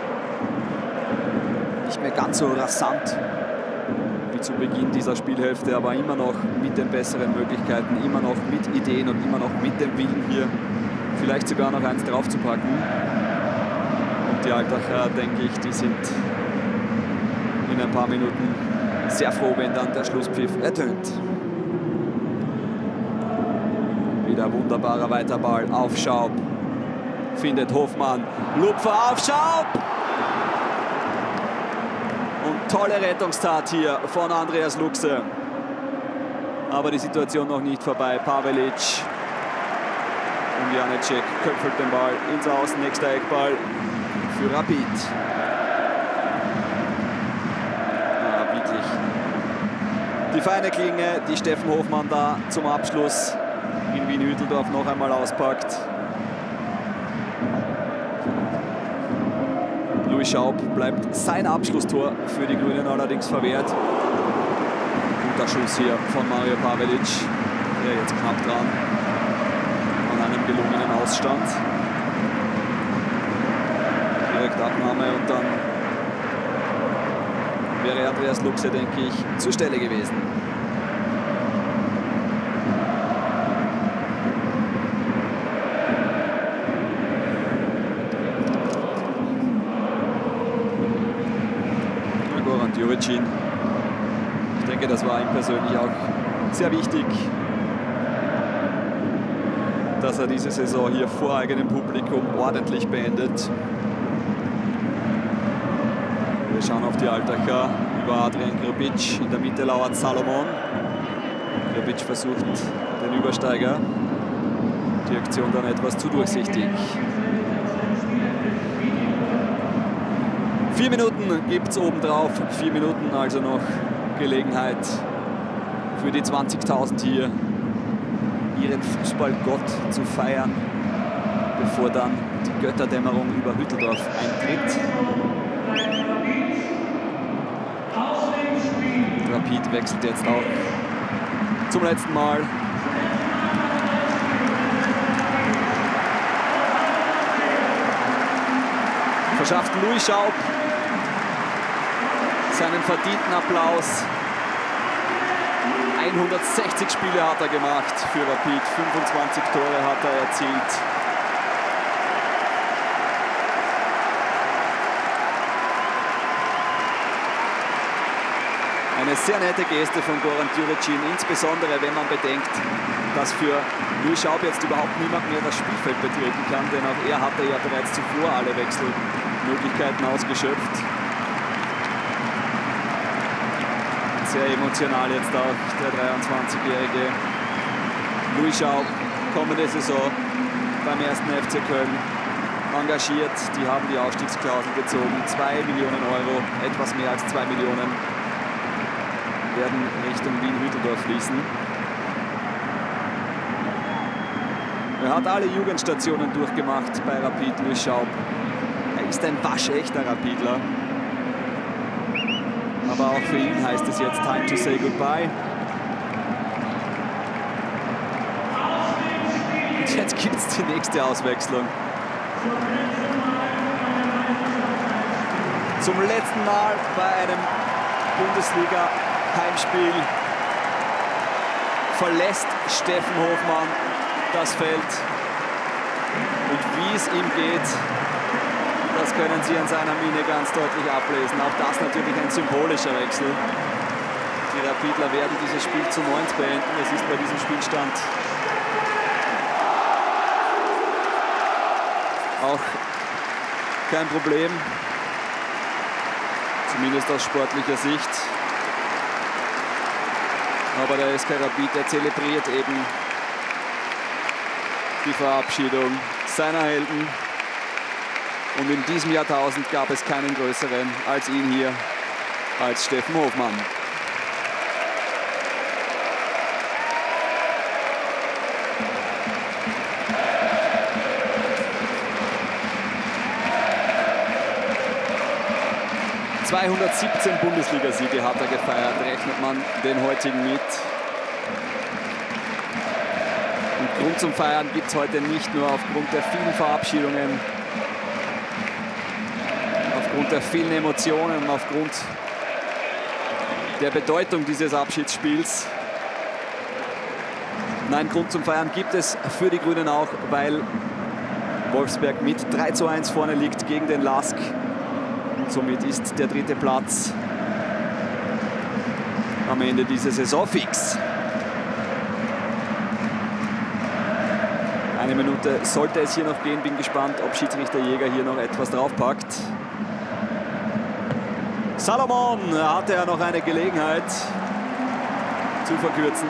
nicht mehr ganz so rasant wie zu Beginn dieser Spielhälfte, aber immer noch mit den besseren Möglichkeiten, immer noch mit Ideen und immer noch mit dem Willen hier vielleicht sogar noch eins draufzupacken. Und die Altacher, denke ich, die sind in ein paar Minuten sehr froh, wenn dann der Schlusspfiff ertönt. Wieder wunderbarer Weiterball auf Schaub. Findet Hofmann. Lupfer auf Schaub. Und tolle Rettungstat hier von Andreas Luchse. Aber die Situation noch nicht vorbei. Pavelic und Janecek köpfelt den Ball ins Aus. Nächster Eckball für Rapid. Ja, wirklich die feine Klinge, die Steffen Hofmann da zum Abschluss in Wien-Hütteldorf noch einmal auspackt. Louis Schaub bleibt sein Abschlusstor für die Grünen allerdings verwehrt. Guter Schuss hier von Mario Pavelic, der jetzt knapp dran an einem gelungenen Ausstand. Direkt Abnahme und dann wäre Andreas Luchse, denke ich, zur Stelle gewesen. Juricin. Ich denke, das war ihm persönlich auch sehr wichtig, dass er diese Saison hier vor eigenem Publikum ordentlich beendet. Wir schauen auf die Altacher über Adrian Grbić. In der Mitte lauert Salomon. Grbić versucht den Übersteiger. Die Aktion dann etwas zu durchsichtig. Vier Minuten gibt es obendrauf. Vier Minuten also noch Gelegenheit für die zwanzigtausend hier, ihren Fußballgott zu feiern, bevor dann die Götterdämmerung über Hütteldorf eintritt. Rapid wechselt jetzt auch zum letzten Mal. Verschafft Louis Schaub seinen verdienten Applaus. hundertsechzig Spiele hat er gemacht für Rapid, fünfundzwanzig Tore hat er erzielt. Eine sehr nette Geste von Goran Juricin, insbesondere wenn man bedenkt, dass für Louis Schaub jetzt überhaupt niemand mehr das Spielfeld betreten kann, denn auch er hatte ja bereits zuvor alle Wechselmöglichkeiten ausgeschöpft. Sehr emotional jetzt auch der dreiundzwanzigjährige Louis Schaub, kommende Saison beim ersten F C Köln engagiert. Die haben die Ausstiegsklausel gezogen, zwei Millionen Euro, etwas mehr als zwei Millionen werden Richtung Wien-Hütteldorf fließen. Er hat alle Jugendstationen durchgemacht bei Rapid, Louis Schaub. Er ist ein waschechter Rapidler. Aber auch für ihn heißt es jetzt time to say goodbye. Und jetzt gibt es die nächste Auswechslung. Zum letzten Mal bei einem Bundesliga-Heimspiel verlässt Steffen Hofmann das Feld. Und wie es ihm geht, das können Sie an seiner Miene ganz deutlich ablesen. Auch das natürlich ein symbolischer Wechsel. Die Rapidler werden dieses Spiel zu neunt beenden. Es ist bei diesem Spielstand auch kein Problem. Zumindest aus sportlicher Sicht. Aber der S K Rapid, der zelebriert eben die Verabschiedung seiner Helden. Und in diesem Jahrtausend gab es keinen größeren als ihn hier, als Steffen Hofmann. zweihundertsiebzehn Bundesligasiege hat er gefeiert, rechnet man den heutigen mit. Und Grund zum Feiern gibt es heute nicht nur aufgrund der vielen Verabschiedungen, aufgrund der vielen Emotionen, aufgrund der Bedeutung dieses Abschiedsspiels. Nein, Grund zum Feiern gibt es für die Grünen auch, weil Wolfsberg mit drei zu eins vorne liegt gegen den Lask. Und somit ist der dritte Platz am Ende dieser Saison fix. Eine Minute sollte es hier noch gehen. Bin gespannt, ob Schiedsrichter Jäger hier noch etwas draufpackt. Salomon hatte ja noch eine Gelegenheit zu verkürzen.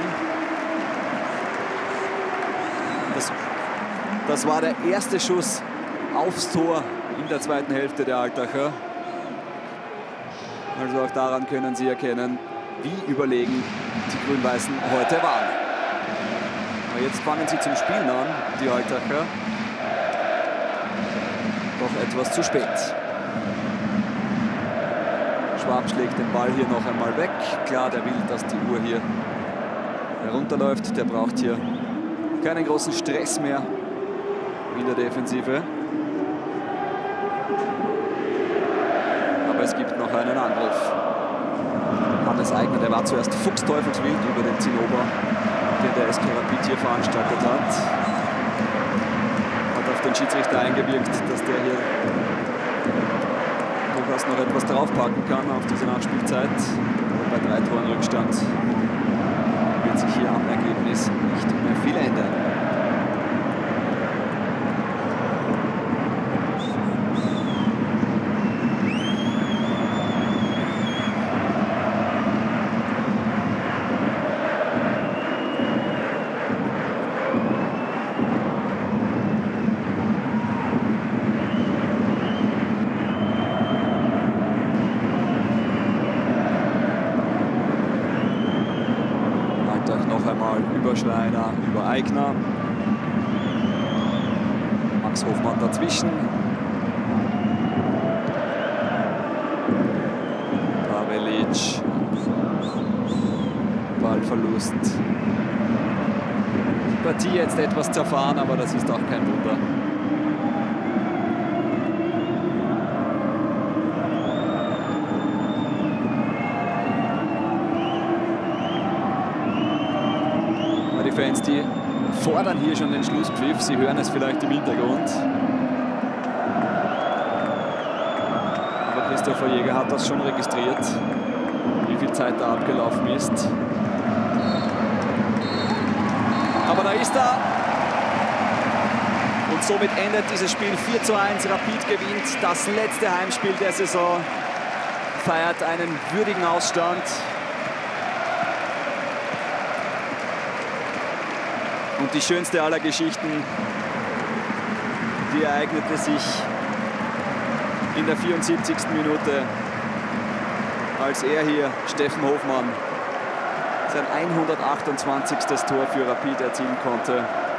Das, das war der erste Schuss aufs Tor in der zweiten Hälfte der Altacher. Also auch daran können Sie erkennen, wie überlegen die Grün-Weißen heute waren. Aber jetzt fangen sie zum Spielen an, die Altacher. Doch etwas zu spät. Schwab schlägt den Ball hier noch einmal weg. Klar, der will, dass die Uhr hier herunterläuft. Der braucht hier keinen großen Stress mehr in der Defensive. Aber es gibt noch einen Angriff. Hannes Eigner, der war zuerst fuchsteufelswild über den Zinnober, den der S K Rapid hier veranstaltet hat. Hat auf den Schiedsrichter eingewirkt, dass der hier durchaus durchaus noch etwas draufpacken kann auf diese Nachspielzeit. Bei drei Toren Rückstand wird sich hier am Ergebnis nicht mehr viel ändern. Über Schreiner, über Aigner. Max Hofmann dazwischen. Pavelic. Ballverlust. Die Partie jetzt etwas zerfahren, aber das ist auch kein Wunder. Die Fans, die fordern hier schon den Schlusspfiff. Sie hören es vielleicht im Hintergrund. Aber Christopher Jäger hat das schon registriert, wie viel Zeit da abgelaufen ist. Aber da ist er. Und somit endet dieses Spiel vier zu eins. Rapid gewinnt das letzte Heimspiel der Saison. Feiert einen würdigen Ausstand. Und die schönste aller Geschichten, die ereignete sich in der vierundsiebzigsten Minute, als er hier, Steffen Hofmann, sein hundertachtundzwanzigstes Tor für Rapid erzielen konnte.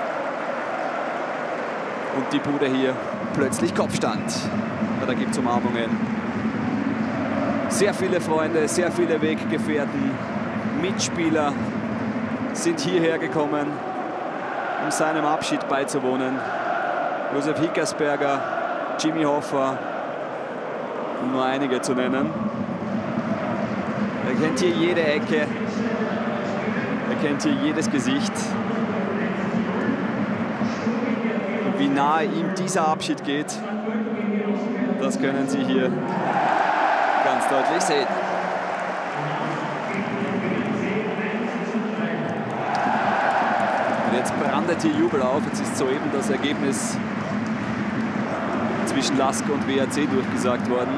Und die Bude hier plötzlich Kopfstand. Ja, da gibt es Umarmungen. Sehr viele Freunde, sehr viele Weggefährten, Mitspieler sind hierher gekommen, um seinem Abschied beizuwohnen. Josef Hickersberger, Jimmy Hoffa, um nur einige zu nennen. Er kennt hier jede Ecke, er kennt hier jedes Gesicht. Und wie nahe ihm dieser Abschied geht, das können Sie hier ganz deutlich sehen. Jetzt brandet hier Jubel auf. Jetzt ist soeben das Ergebnis zwischen Lask und W A C durchgesagt worden.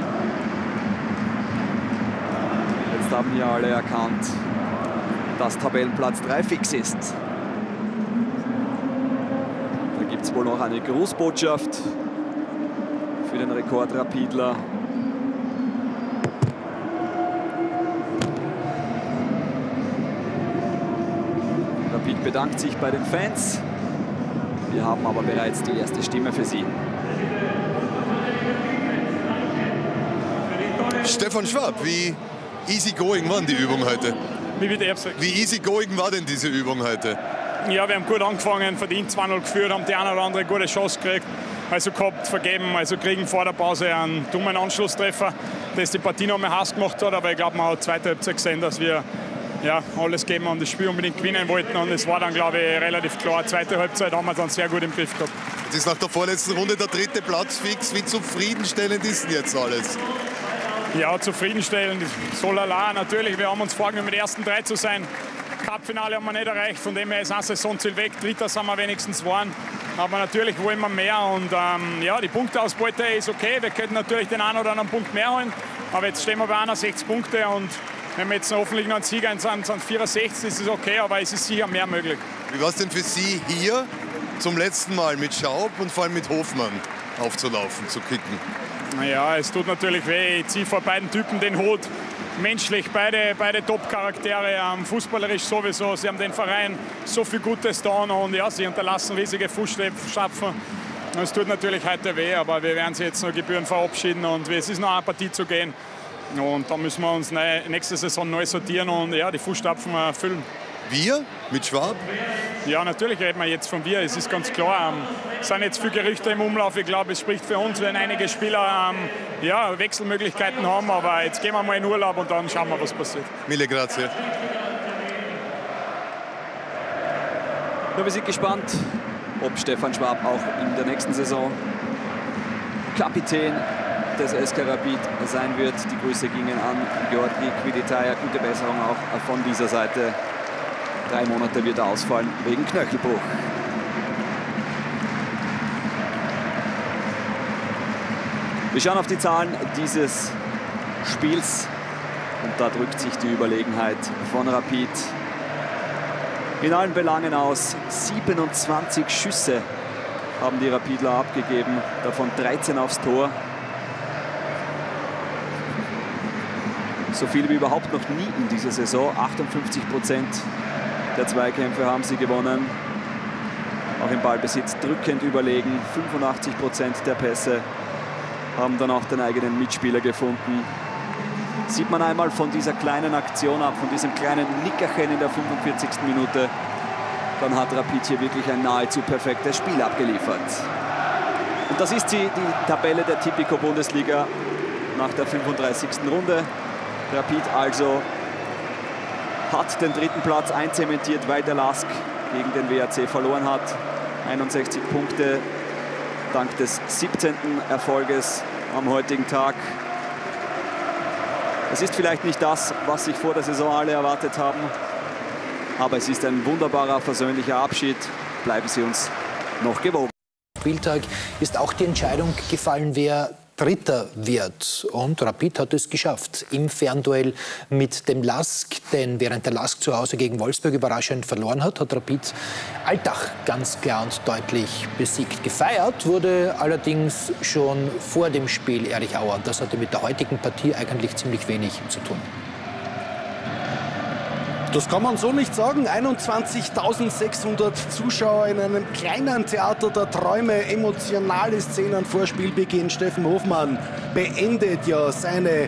Jetzt haben hier alle erkannt, dass Tabellenplatz drei fix ist. Da gibt es wohl noch eine Grußbotschaft für den Rekordrapidler. Rapid bedankt sich bei den Fans. Wir haben aber bereits die erste Stimme für sie. Stefan Schwab, wie easy going waren die Übung heute? Wie bitte? Wie easy going war denn diese Übung heute? Ja, wir haben gut angefangen, verdient zwei null geführt, haben die eine oder andere gute Chance gekriegt. Also gehabt, vergeben, also kriegen vor der Pause einen dummen Anschlusstreffer, das die Partie noch mehr heiß gemacht hat. Aber ich glaube, man hat zweite Halbzeit gesehen, dass wir ja, alles geben und das Spiel unbedingt gewinnen wollten. Und es war dann, glaube ich, relativ klar. Zweite Halbzeit haben wir dann sehr gut im Griff gehabt. Das ist nach der vorletzten Runde der dritte Platz fix. Wie zufriedenstellend ist denn jetzt alles? Ja, zufriedenstellend. So lala, natürlich. Wir haben uns vorgenommen, mit den ersten drei zu sein. Cup-Finale haben wir nicht erreicht. Von dem her ist ein Saisonziel weg. Dritter sind wir wenigstens geworden. Aber natürlich wollen wir mehr. Und ähm, ja, die Punkteausbeute ist okay. Wir könnten natürlich den einen oder anderen Punkt mehr holen. Aber jetzt stehen wir bei einundsechzig Punkte. Und wenn wir jetzt hoffentlich noch einen Sieger sind, sind vierundsechzig, ist es okay. Aber es ist sicher mehr möglich. Wie war es denn für Sie hier zum letzten Mal mit Schaub und vor allem mit Hofmann aufzulaufen, zu kicken? Naja, es tut natürlich weh. Ich ziehe vor beiden Typen den Hut. Menschlich, beide, beide Top-Charaktere, ähm, fußballerisch sowieso. Sie haben den Verein so viel Gutes getan und ja, sie hinterlassen riesige Fußstapfen. Es tut natürlich heute weh, aber wir werden sie jetzt noch gebührend verabschieden und es ist noch eine Partie zu gehen. Und da müssen wir uns nächste Saison neu sortieren und ja, die Fußstapfen erfüllen. Wir? Mit Schwab? Ja, natürlich reden wir jetzt von wir, es ist ganz klar. Es sind jetzt viele Gerüchte im Umlauf. Ich glaube, es spricht für uns, wenn einige Spieler ähm, ja, Wechselmöglichkeiten haben. Aber jetzt gehen wir mal in Urlaub und dann schauen wir, was passiert. Mille grazie. Ja, wir sind gespannt, ob Stefan Schwab auch in der nächsten Saison Kapitän des S K Rapid sein wird. Die Grüße gingen an Georgi Quilitaia. Gute Besserung auch von dieser Seite. Drei Monate wird er ausfallen wegen Knöchelbruch. Wir schauen auf die Zahlen dieses Spiels und da drückt sich die Überlegenheit von Rapid in allen Belangen aus. siebenundzwanzig Schüsse haben die Rapidler abgegeben, davon dreizehn aufs Tor. So viel wie überhaupt noch nie in dieser Saison. achtundfünfzig Prozent der Zweikämpfe haben sie gewonnen. Auch im Ballbesitz drückend überlegen. fünfundachtzig Prozent der Pässe haben dann auch den eigenen Mitspieler gefunden. Sieht man einmal von dieser kleinen Aktion ab, von diesem kleinen Nickerchen in der fünfundvierzigsten Minute, dann hat Rapid hier wirklich ein nahezu perfektes Spiel abgeliefert. Und das ist die, die Tabelle der Tipico-Bundesliga nach der fünfunddreißigsten Runde. Rapid also hat den dritten Platz einzementiert, weil der Lask gegen den W A C verloren hat. einundsechzig Punkte dank des siebzehnten Erfolges am heutigen Tag. Es ist vielleicht nicht das, was sich vor der Saison alle erwartet haben, aber es ist ein wunderbarer, versöhnlicher Abschied. Bleiben Sie uns noch gewogen. Spieltag ist auch die Entscheidung gefallen, wer Dritter wird. Und Rapid hat es geschafft im Fernduell mit dem Lask. Denn während der Lask zu Hause gegen Wolfsburg überraschend verloren hat, hat Rapid Altach ganz klar und deutlich besiegt. Gefeiert wurde allerdings schon vor dem Spiel Erich Auer. Das hatte mit der heutigen Partie eigentlich ziemlich wenig zu tun. Das kann man so nicht sagen. einundzwanzigtausendsechshundert Zuschauer in einem kleinen Theater der Träume, emotionale Szenen vor Spielbeginn. Steffen Hofmann beendet ja seine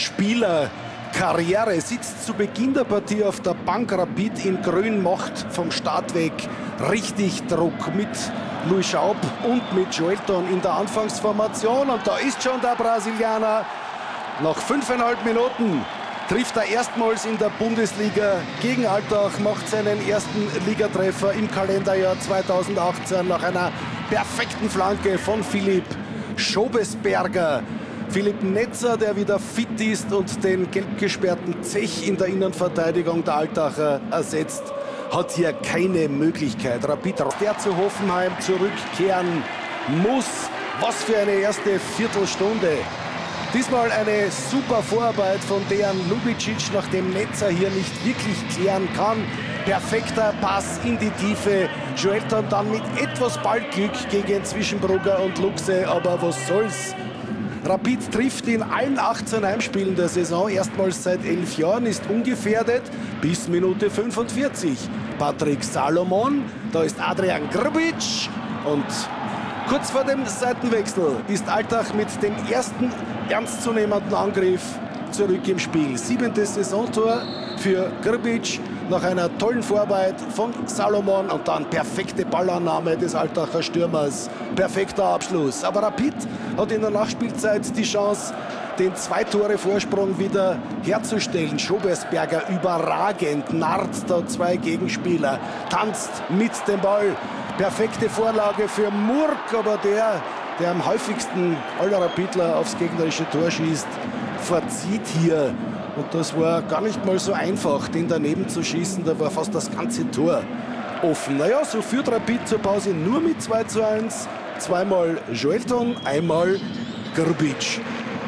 Spielerkarriere, sitzt zu Beginn der Partie auf der Bank. Rapid in Grün macht vom Start weg richtig Druck mit Luis Schaub und mit Joelton in der Anfangsformation. Und da ist schon der Brasilianer. Nach fünfeinhalb Minuten trifft er erstmals in der Bundesliga gegen Altach, macht seinen ersten Ligatreffer im Kalenderjahr zweitausendachtzehn nach einer perfekten Flanke von Philipp Schobesberger. Philipp Netzer, der wieder fit ist und den gelb gesperrten Zech in der Innenverteidigung der Altacher ersetzt, hat hier keine Möglichkeit. Rapid, der zu Hoffenheim zurückkehren muss. Was für eine erste Viertelstunde. Diesmal eine super Vorarbeit von Dejan Lubicic, nachdem Netzer hier nicht wirklich klären kann. Perfekter Pass in die Tiefe. Joelton dann mit etwas Ballglück gegen Zwischenbrugger und Luxe, aber was soll's. Rapid trifft in allen achtzehn Heimspielen der Saison erstmals seit elf Jahren, ist ungefährdet bis Minute fünfundvierzig. Patrick Salomon, da ist Adrian Grbic und kurz vor dem Seitenwechsel ist Altach mit dem ersten ernstzunehmenden Angriff zurück im Spiel. Siebentes Saisontor für Grbic nach einer tollen Vorarbeit von Salomon und dann perfekte Ballannahme des Altacher Stürmers. Perfekter Abschluss. Aber Rapid hat in der Nachspielzeit die Chance, den Zwei-Tore-Vorsprung wieder herzustellen. Schobesberger überragend, narrt da zwei Gegenspieler, tanzt mit dem Ball. Perfekte Vorlage für Murk, aber der, der am häufigsten aller Rapidler aufs gegnerische Tor schießt, verzieht hier. Und das war gar nicht mal so einfach, den daneben zu schießen. Da war fast das ganze Tor offen. Naja, so führt Rapid zur Pause nur mit zwei zu eins. Zweimal Joelton, einmal Grbic.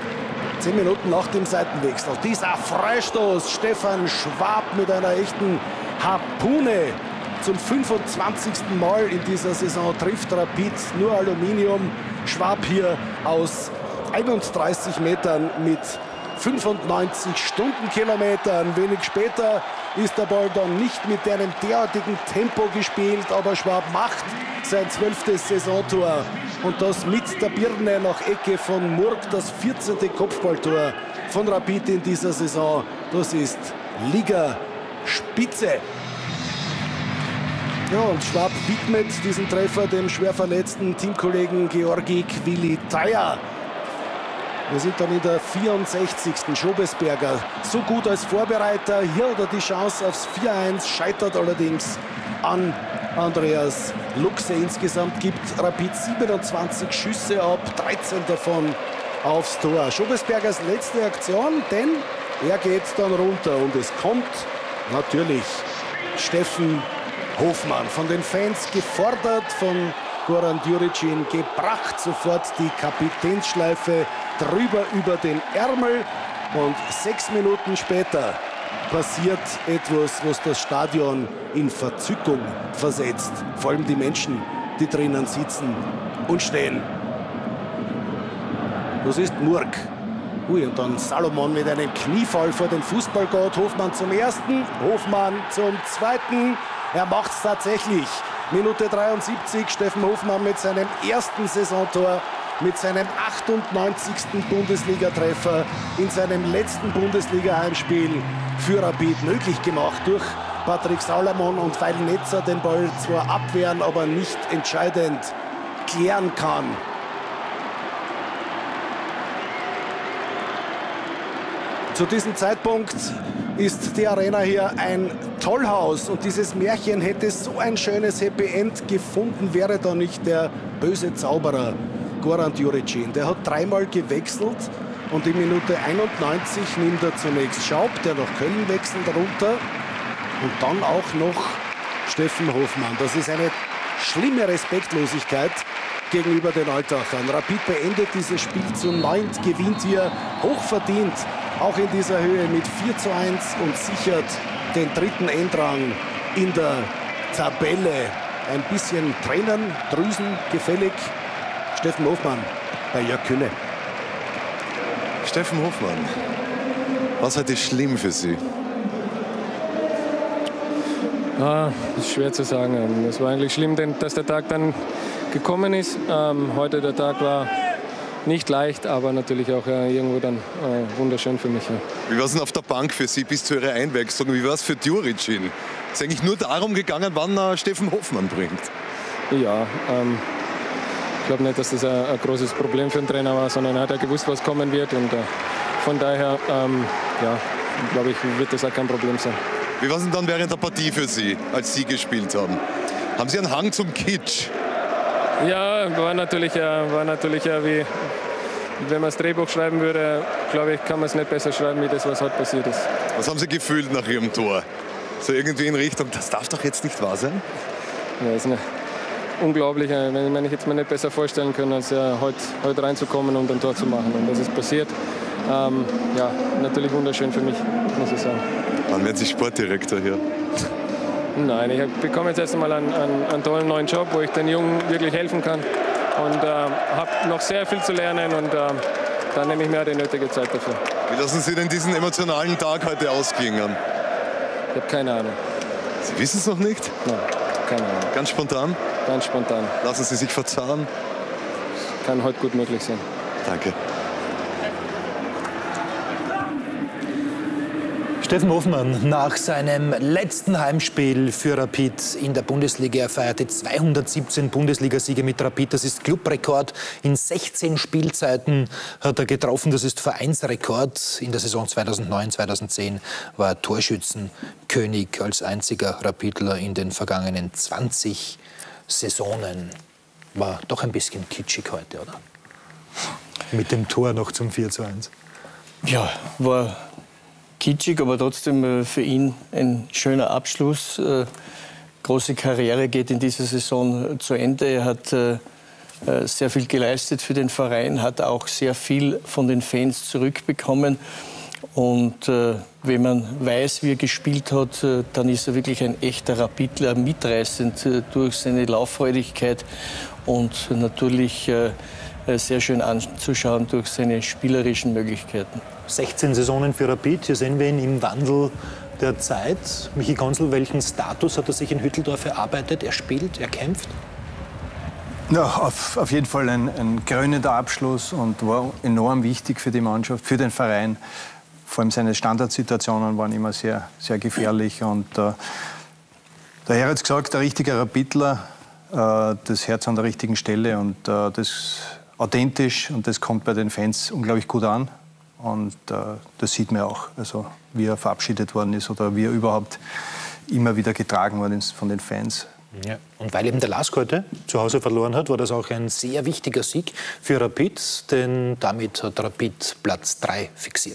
Zehn Minuten nach dem Seitenwechsel. Dieser Freistoß. Stefan Schwab mit einer echten Harpune. Zum fünfundzwanzigsten Mal in dieser Saison trifft Rapid nur Aluminium. Schwab hier aus einunddreißig Metern mit fünfundneunzig Stundenkilometern. Wenig später ist der Ball dann nicht mit einem derartigen Tempo gespielt, aber Schwab macht sein zwölftes Saisontor. Und das mit der Birne nach Ecke von Murk, das vierzehnte Kopfballtor von Rapid in dieser Saison. Das ist Ligaspitze. Ja, und Schwab widmet diesen Treffer dem schwer verletzten Teamkollegen Georgi Quilitaia. Wir sind dann in der vierundsechzigsten Schobesberger. So gut als Vorbereiter. Hier hat er die Chance aufs vier eins, scheitert allerdings an Andreas Luxe. Insgesamt gibt Rapid siebenundzwanzig Schüsse ab, dreizehn davon aufs Tor. Schobesbergers letzte Aktion, denn er geht dann runter und es kommt natürlich Steffen Hofmann. Von den Fans gefordert, von Goran Djuricin gebracht, sofort die Kapitänsschleife drüber über den Ärmel und sechs Minuten später passiert etwas, was das Stadion in Verzückung versetzt. Vor allem die Menschen, die drinnen sitzen und stehen. Das ist Murg. Ui, und dann Salomon mit einem Kniefall vor den Fußballgott. Hofmann zum ersten, Hofmann zum zweiten. Er macht es tatsächlich. Minute dreiundsiebzig, Steffen Hofmann mit seinem ersten Saisontor, mit seinem achtundneunzigsten Bundesligatreffer in seinem letzten Bundesliga-Heimspiel für Rapid möglich gemacht durch Patrick Salomon, und weil Netzer den Ball zwar abwehren, aber nicht entscheidend klären kann. Zu diesem Zeitpunkt ist die Arena hier ein Tollhaus und dieses Märchen hätte so ein schönes Happy End gefunden, wäre da nicht der böse Zauberer Goran Djuricin. Der hat dreimal gewechselt und in Minute einundneunzig nimmt er zunächst Schaub, der nach Köln wechselt, runter, und dann auch noch Steffen Hofmann. Das ist eine schlimme Respektlosigkeit gegenüber den Altachern. Rapid beendet dieses Spiel zu neunt, gewinnt hier hochverdient, auch in dieser Höhe mit vier zu eins, und sichert den dritten Endrang in der Tabelle. Ein bisschen Tränen, Drüsen gefällig. Steffen Hofmann bei Jörg Kühne. Steffen Hofmann, was heute schlimm für Sie? Ah, das ist schwer zu sagen. Es war eigentlich schlimm, dass der Tag dann gekommen ist. Ähm, heute der Tag war nicht leicht, aber natürlich auch äh, irgendwo dann äh, wunderschön für mich. Ja. Wie war es denn auf der Bank für Sie bis zu Ihrer Einwechslung? Wie war es für Djuricin? Es ist eigentlich nur darum gegangen, wann er Steffen Hofmann bringt. Ja, ähm, ich glaube nicht, dass das ein, ein großes Problem für den Trainer war, sondern er hat ja gewusst, was kommen wird. Und äh, von daher, ähm, ja, glaube ich, wird das auch kein Problem sein. Wie war es denn dann während der Partie für Sie, als Sie gespielt haben? Haben Sie einen Hang zum Kitsch? Ja, war natürlich, war natürlich wie, wenn man das Drehbuch schreiben würde, glaube ich, kann man es nicht besser schreiben, wie das, was heute passiert ist. Was haben Sie gefühlt nach Ihrem Tor? So irgendwie in Richtung, das darf doch jetzt nicht wahr sein? Ja, das ist eine unglaubliche, wenn ich jetzt mir nicht besser vorstellen können, als ja, heute, heute reinzukommen und ein Tor zu machen. Und das ist passiert. Ähm, ja, natürlich wunderschön für mich, muss ich sagen. Wann werden Sie Sportdirektor hier? Nein, ich bekomme jetzt erst einmal einen, einen, einen tollen neuen Job, wo ich den Jungen wirklich helfen kann. Und äh, habe noch sehr viel zu lernen, und äh, dann nehme ich mir die nötige Zeit dafür. Wie lassen Sie denn diesen emotionalen Tag heute ausklingen? Ich habe keine Ahnung. Sie wissen es noch nicht? Nein, keine Ahnung. Ganz spontan? Ganz spontan. Lassen Sie sich verzahnen? Kann heute gut möglich sein. Danke. Steffen Hofmann nach seinem letzten Heimspiel für Rapid in der Bundesliga. Er feierte zweihundertsiebzehn Bundesligasiege mit Rapid. Das ist Clubrekord. In sechzehn Spielzeiten hat er getroffen. Das ist Vereinsrekord. In der Saison zweitausendneun zweitausendzehn war er Torschützenkönig als einziger Rapidler in den vergangenen zwanzig Saisonen. War doch ein bisschen kitschig heute, oder? Mit dem Tor noch zum vier zu eins. Ja, war kitschig, aber trotzdem für ihn ein schöner Abschluss. Große Karriere geht in dieser Saison zu Ende. Er hat sehr viel geleistet für den Verein, hat auch sehr viel von den Fans zurückbekommen. Und äh, wenn man weiß, wie er gespielt hat, äh, dann ist er wirklich ein echter Rapidler, mitreißend äh, durch seine Lauffreudigkeit und natürlich äh, sehr schön anzuschauen durch seine spielerischen Möglichkeiten. sechzehn Saisonen für Rapid, hier sehen wir ihn im Wandel der Zeit. Michi Gonzel, welchen Status hat er sich in Hütteldorf erarbeitet? Er spielt, er kämpft? Ja, auf, auf jeden Fall ein, ein krönender Abschluss und war enorm wichtig für die Mannschaft, für den Verein. Vor allem seine Standardsituationen waren immer sehr, sehr gefährlich. Und äh, der Herr hat es gesagt, der richtige Rapidler, äh, das Herz an der richtigen Stelle und äh, das authentisch, und das kommt bei den Fans unglaublich gut an. Und äh, das sieht man auch, also wie er verabschiedet worden ist oder wie er überhaupt immer wieder getragen worden ist von den Fans. Ja, und weil eben der Lask heute zu Hause verloren hat, war das auch ein sehr wichtiger Sieg für Rapid, denn damit hat Rapid Platz drei fixiert.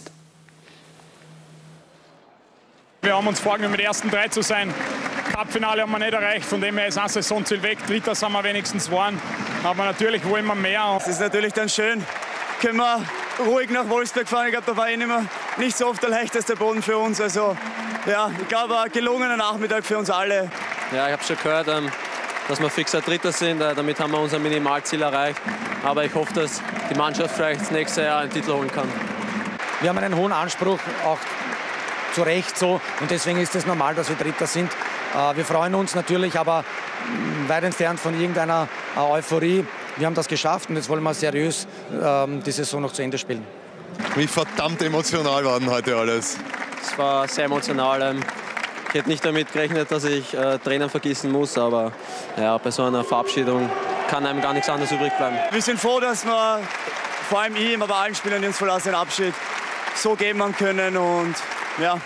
Wir haben uns vorgenommen, mit den ersten drei zu sein. Cup-Finale haben wir nicht erreicht, von dem her ist ein Saisonziel weg. Dritter sind wir wenigstens geworden, aber natürlich wollen wir mehr. Es ist natürlich dann schön, können wir ruhig nach Wolfsberg fahren. Ich glaube, da war eh nicht, mehr, nicht so oft der leichteste Boden für uns. Also ja, ich glaube, ein gelungener Nachmittag für uns alle. Ja, ich habe schon gehört, dass wir fixer Dritter sind. Damit haben wir unser Minimalziel erreicht. Aber ich hoffe, dass die Mannschaft vielleicht das nächste Jahr einen Titel holen kann. Wir haben einen hohen Anspruch, auch zu Recht so. Und deswegen ist es normal, dass wir Dritter sind. Wir freuen uns natürlich, aber weit entfernt von irgendeiner Euphorie. Wir haben das geschafft und jetzt wollen wir seriös die Saison noch zu Ende spielen. Wie verdammt emotional war denn heute alles? Es war sehr emotional. Ich hätte nicht damit gerechnet, dass ich äh, Tränen vergießen muss, aber ja, bei so einer Verabschiedung kann einem gar nichts anderes übrig bleiben. Wir sind froh, dass wir vor allem ihm, aber allen Spielern, die uns verlassen, den Abschied so geben haben können. Und ja,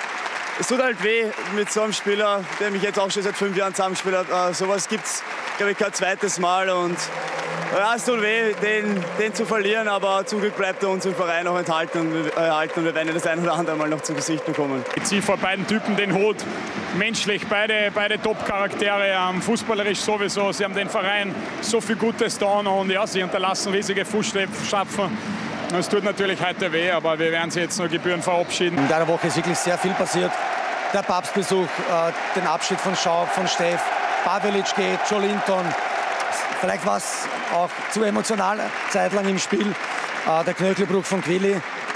es tut halt weh mit so einem Spieler, der mich jetzt auch schon seit fünf Jahren zusammengespielt hat. Äh, sowas gibt es, glaube ich, kein zweites Mal. Und ja, es tut weh, den, den zu verlieren, aber zum Glück bleibt er uns im Verein noch enthalten und, äh, erhalten und wir werden das ein oder andere Mal noch zu Gesicht bekommen. Ich ziehe vor beiden Typen den Hut. Menschlich, beide, beide Top-Charaktere, ähm, fußballerisch sowieso. Sie haben den Verein so viel Gutes getan und ja, sie hinterlassen riesige Fußstapfen. Es tut natürlich heute weh, aber wir werden sie jetzt nur gebührend verabschieden. In der Woche ist wirklich sehr viel passiert. Der Papstbesuch, äh, den Abschied von Schaub, von Steff, Pavelic geht, Joelinton. Vielleicht war es auch zu emotional zeitlang im Spiel. Äh, der Knöchelbruch von Quilly.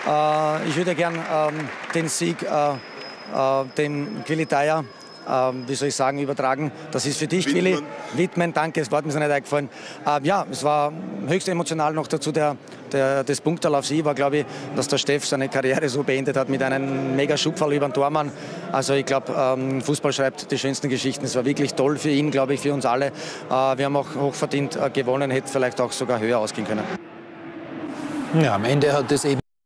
Äh, ich würde gern ähm, den Sieg äh, äh, dem Quilly Dyer, äh, wie soll ich sagen, übertragen. Das ist für dich, Quilly. Widmen, danke, das Wort mir ist nicht eingefallen. Äh, ja, es war höchst emotional noch dazu. Der, der, das Punkterl auf sie war, glaube ich, dass der Steff seine Karriere so beendet hat mit einem mega Schubfall über den Tormann. Also ich glaube, ähm, Fußball schreibt die schönsten Geschichten. Es war wirklich toll für ihn, glaube ich, für uns alle. Äh, wir haben auch hochverdient äh, gewonnen, hätte vielleicht auch sogar höher ausgehen können. Ja, am Ende hat es eben